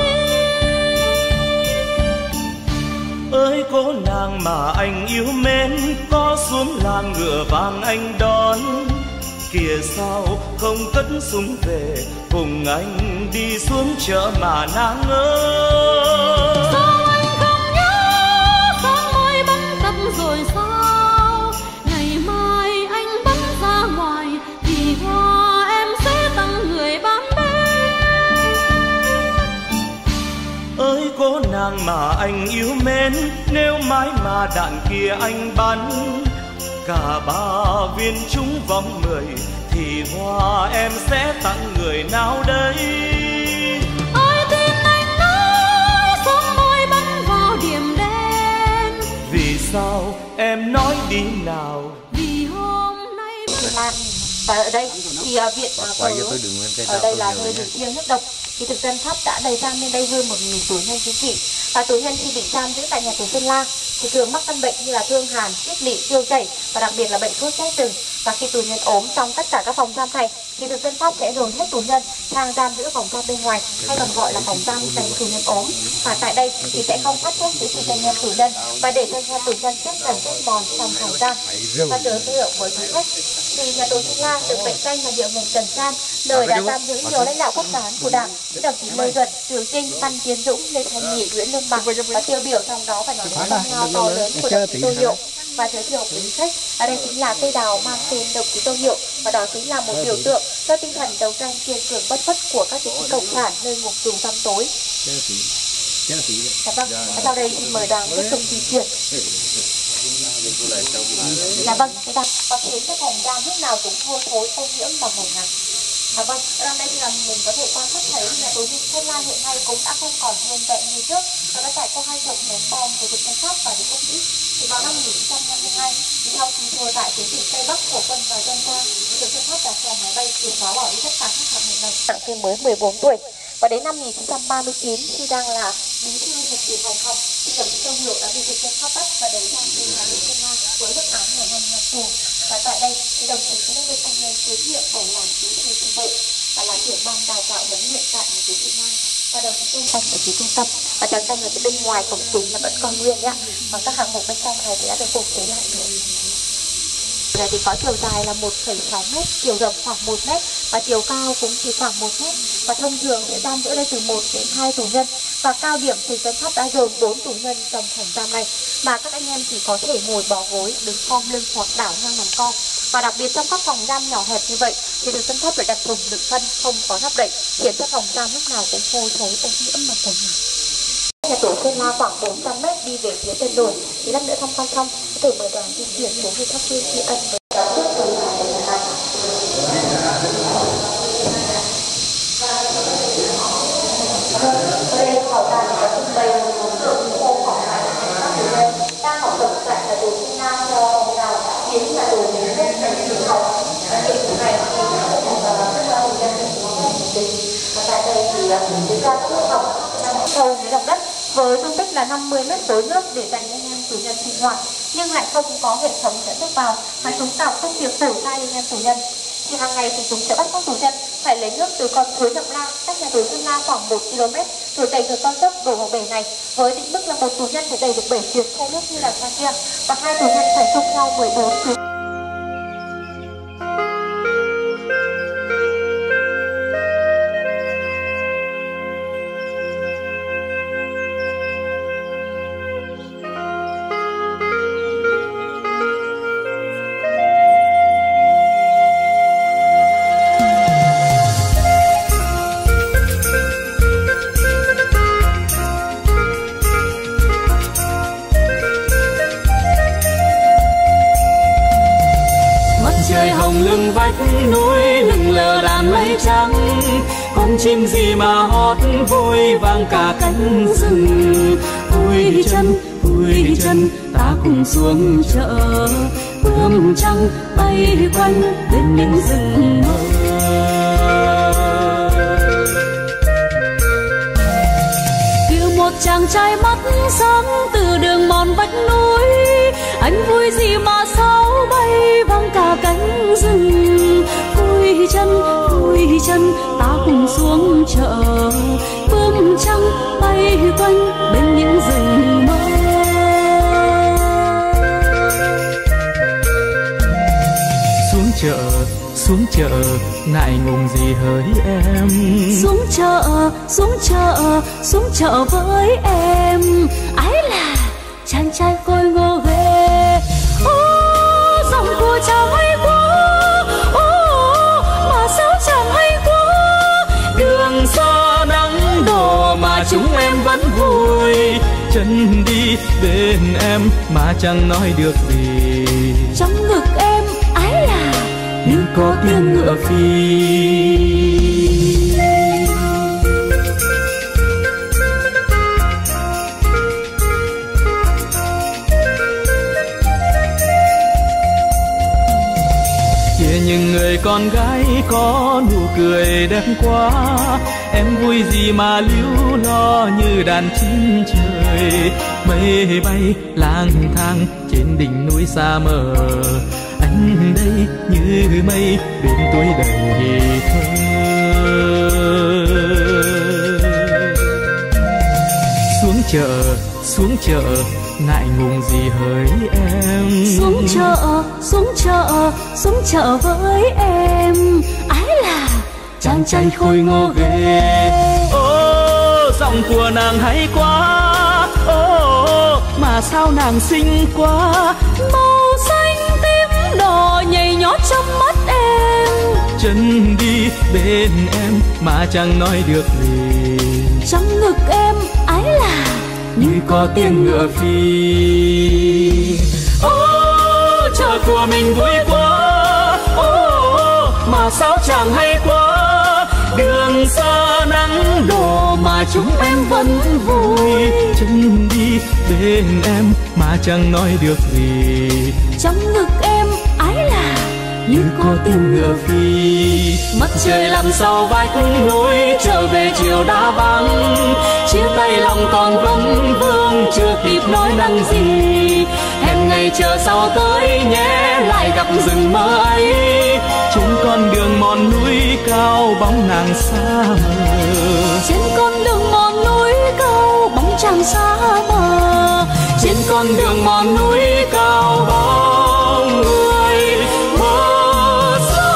Ơi cô nàng mà anh yêu mến, có xuống làng ngựa vàng anh đón. Kìa sao không cất súng về, cùng anh đi xuống chợ mà nàng ơi. Sao anh không nhớ, sao mai bắn tập rồi sao? Ngày mai anh bắn ra ngoài, thì hoa em sẽ tặng người bán bên. Ơi cô nàng mà anh yêu mến, nếu mãi mà đạn kia anh bắn cả ba viên trúng vòng mười, thì hoa em sẽ tặng người nào đây? Ai tin anh nói sớm mai bắn vào điểm đen. Vì sao em nói đi nào? Vì hôm nay Làng và ở đây thì uh, viện uh, ở, ở đây là nơi được riêng nhất độc. Thì thực dân Pháp đã đẩy sang bên đây hơn một nghìn tù nhân chính trị, và tù nhân khi bị giam giữ tại nhà tù Sơn La thì thường mắc căn bệnh như là thương hàn, kiết lỵ, tiêu chảy và đặc biệt là bệnh sốt rét rừng. Và khi tù nhân ốm trong tất cả các phòng giam này thì thực dân Pháp sẽ dồn hết tù nhân sang giam giữ phòng giam bên ngoài, hay còn gọi là phòng giam dành tù nhân ốm. Và tại đây thì sẽ không phát thuốc chữa trị cho nhân tù nhân và để cho tù nhân chết dần chết mòn trong phòng giam. Và giới thiệu với quý khách thì nhà tù Sơn La được mệnh danh là địa ngục trần gian, nơi đã giam giữ nhiều lãnh đạo cốt cán của Đảng, như đồng chí Lê Duẩn, Trường Trinh, Văn Tiến Dũng, Lê Thanh Nghị, Nguyễn Lương Bằng, và tiêu biểu trong đó phải nói đến công lao to lớn của đồng chí Tô Hiệu. và giới thiệu cuốn sách. Ở đây chính là cây đào mang tên Đồng Chí Tô Hiệu, và đó chính là một biểu tượng cho tinh thần đấu tranh kiên cường bất khuất của các chiến sĩ cộng sản nơi ngục tù tăm tối. Dạ vâng, và sau đây xin mời đoàn tiếp tục di chuyển. Dạ vâng, cái đọc và khiến cho phòng giam lúc nào cũng hôi thối, ô nhiễm và ngổn ngang. À vâng, ở đây thì là mình có thể quan sát thấy là đối với Sơn La hiện nay cũng đã không còn nguyên vẹn như trước, và đã trải qua hai cuộc ném bom của thực dân Pháp và đế quốc Mỹ. Thì vào năm một nghìn chín trăm năm mươi hai, thì sau khi thua tại chiến dịch Tây Bắc của quân và dân ta, thực dân Pháp đã cho máy bay để xóa bỏ đi tất cả các hoạt động này. Đặng khi mới mười bốn tuổi, và đến năm một nghìn chín trăm ba mươi chín khi đang là bí thư huyện ủy Hải Phòng, thì Đồng Chí Tô Hiệu đã bị thực dân Pháp bắt và đẩy ra từ Hà Nội Sơn La với mức án mười năm năm tù. Và tại đây thì đồng chí cũng được anh em giới thiệu bầu làm bí thư chi bộ và là trưởng ban đào tạo huấn luyện tại một số Việt Nam. Và đồng chí Trung Thanh ở phía trung tâm, và trắng xanh ở phía bên ngoài cổng chính là vẫn còn nguyên nhá. Và các hạng mục bên trong này thì đã được phục chế lại rồi. Này thì có chiều dài là một phẩy sáu mét, chiều rộng khoảng một mét và chiều cao cũng chỉ khoảng một mét. Và thông thường sẽ giam giữ đây từ một đến hai tù nhân. Và cao điểm thì dân Pháp đã dồn bốn tù nhân trong phòng giam này, mà các anh em chỉ có thể ngồi bó gối, đứng khom lưng hoặc đảo ngang nằm co. Và đặc biệt trong các phòng giam nhỏ hẹp như vậy thì được dân Pháp phải đặt thùng đựng phân không có nắp đậy, khiến cho phòng giam lúc nào cũng hôi thối, ô nhiễm và cồn. Nhà tù Sơn La khoảng bốn trăm mét đi về phía chân đồi, thì lát nữa thăm quan xong có thể mời đoàn di chuyển xuống với thắp hương tri ân với giáo trước từ nhà để nhà này. Ở đây bảo tàng có trưng bày một số tượng khô khỏng mạnh của các tù nhân đang học tập tại nhà tù Trung Nam cho ông nào khiến nhà tù đến hết thành trường học. Hiện tượng này thì cũng là các tù nhân của tình. Và tại đây thì diễn ra các lớp học sâu dưới lòng đất với dung tích là năm mươi mét khối nước để dành anh em tù nhân sinh hoạt, nhưng lại không có hệ thống dẫn nước vào, mà chúng tạo công việc khổ sai anh em tù nhân. Thì hàng ngày thì chúng sẽ bắt các tù nhân phải lấy nước từ con suối Nậm La cách nhà tù Sơn La khoảng một ki lô mét, rồi đẩy từ con dốc đổ vào bể này, với định mức là một tù nhân phải đẩy được bảy chuyến xe nước như là xa kia, và hai tù nhân phải chung nhau mười bốn chuyến. Lưng vách núi lưng lờ đàn mây trắng, con chim gì mà hót vui vang cả cánh rừng. Vui chân vui chân ta cùng xuống chợ, bướm trắng bay quanh bên những rừng mơ. Yêu một chàng trai mắt sáng từ đường mòn vách núi, anh vui gì mà sao bay vang cả cánh rừng. Vui chân vui chân ta cùng xuống chợ, bướm trắng bay quanh bên những rừng mơ. Xuống chợ xuống chợ ngại ngùng gì hỡi em. Xuống chợ xuống chợ xuống chợ với em, ái là chàng trai khôi ngô ghê. Ô giọng của chàng hay quá, ô mà sao chàng hay quá. Đường xa nắng đổ mà chúng em vẫn vui, chân đi bên em mà chẳng nói được gì. Trong ngực em ái là như có tiếng ngựa phi. Kia những người con gái có nụ cười đẹp quá, em vui gì mà líu lo như đàn chim trời. Mây bay lang thang trên đỉnh núi xa mờ, anh đây như mây bên tuổi đầy thơ. Xuống chợ xuống chợ ngại ngùng gì hỡi em. Xuống chợ xuống chợ xuống chợ với em, ái là chàng trai khôi ngô ghê. Ô giọng của nàng hay quá, ô mà sao nàng xinh quá. Mà nhỏ trong mắt em. Chân đi bên em mà chẳng nói được gì. Trong ngực em ái là như có tiếng ngựa phi. Ô, trời của mình vui quá, ô, mà sao chẳng hay quá. Đường xa nắng đổ mà chúng em vẫn vui. Chân đi bên em mà chẳng nói được gì. Trong ngực em ái là như có tiếng ngựa phi. Mặt trời làm sau vách núi, trở về chiều đã vắng. Chia tay lòng còn vấn vương, chưa kịp nói năng gì. Hẹn ngày chờ sau tới nhé, lại gặp rừng mơ ấy. Trên con đường mòn núi cao bóng nàng xa mờ. Trên con đường mòn núi cao bóng chàng xa mờ. Trên con đường mòn núi cao bóng người mơ xa.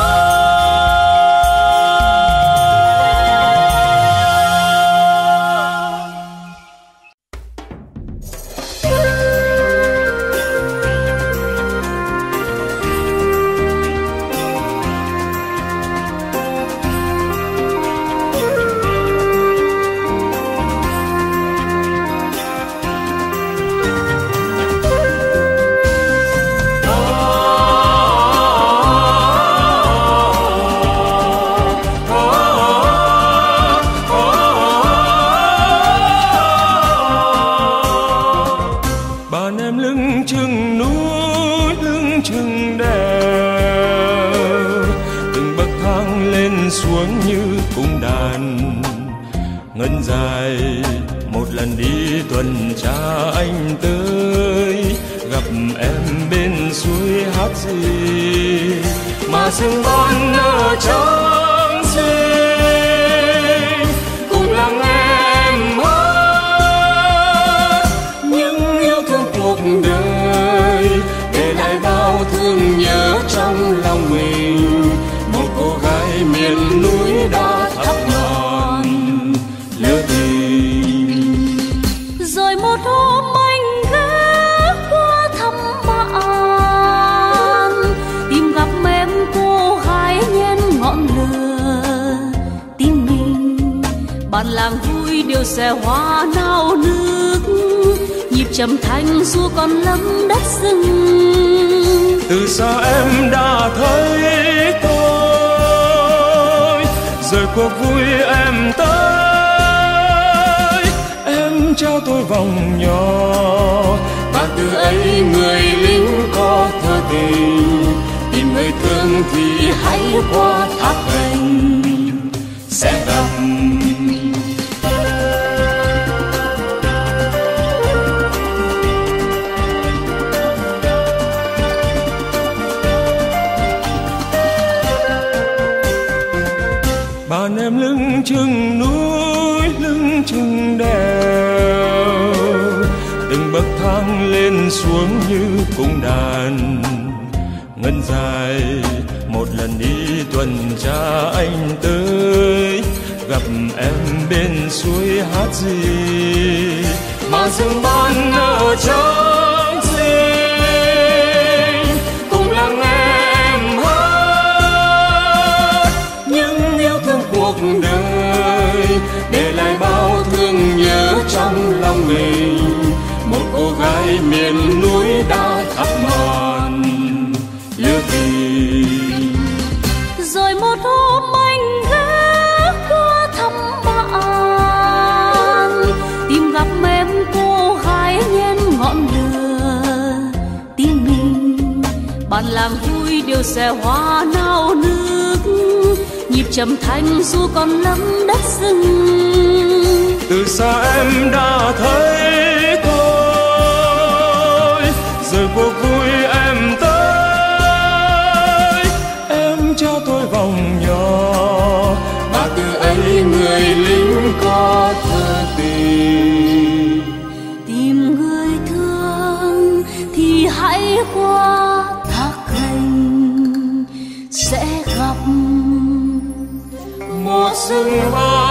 xuống như cung đàn ngân dài. Một lần đi tuần tra anh tới, gặp em bên suối hát gì mà sương ban nở trắng xinh. Cùng lắng nghe em hát những yêu thương cuộc đời, để lại bao thương nhớ trong lòng mình. Một cô gái miền núi đã thắp ngọn lửa tình. Rồi một hôm anh ghé qua thăm bạn, tìm gặp em cô gái nhen ngọn lửa tim mình. Bạn làng vui điều xe hoa nao nước, nhịp trầm thanh du còn lấm đất rừng. Từ xa em đã thấy tôi, rồi cuộc vui em tới. Em trao tôi vòng nhỏ, và từ ấy người lính có thơ tình. Tìm người thương thì hãy qua thác gành sẽ gặp. Bạn em lưng chừng núi lưng chừng đèo, từng bậc thang lên xuống như cung đàn ngân dài. Một lần đi tuần tra anh tới, gặp em bên suối hát gì mà rừng ban nở trắng xinh. Cùng lắng nghe em hát những yêu thương cuộc đời, để lại bao thương nhớ trong lòng mình. Một cô gái miền núi đã thắp ngọn lửa tình. Rồi một hôm anh ghé qua thăm bạn, tìm gặp em cô gái nhen ngọn lửa tim mình. Bạn làm vui điều xe hoa nao nước, nhịp trầm thanh du còn lấm đất rừng. Từ xa em đã thấy tôi, rồi cuộc vui em tới. Em trao tôi vòng nhỏ, và từ ấy người lính có thơ tình. Tìm người thương thì hãy qua thác gành sẽ gặp. Mùa xuân hoa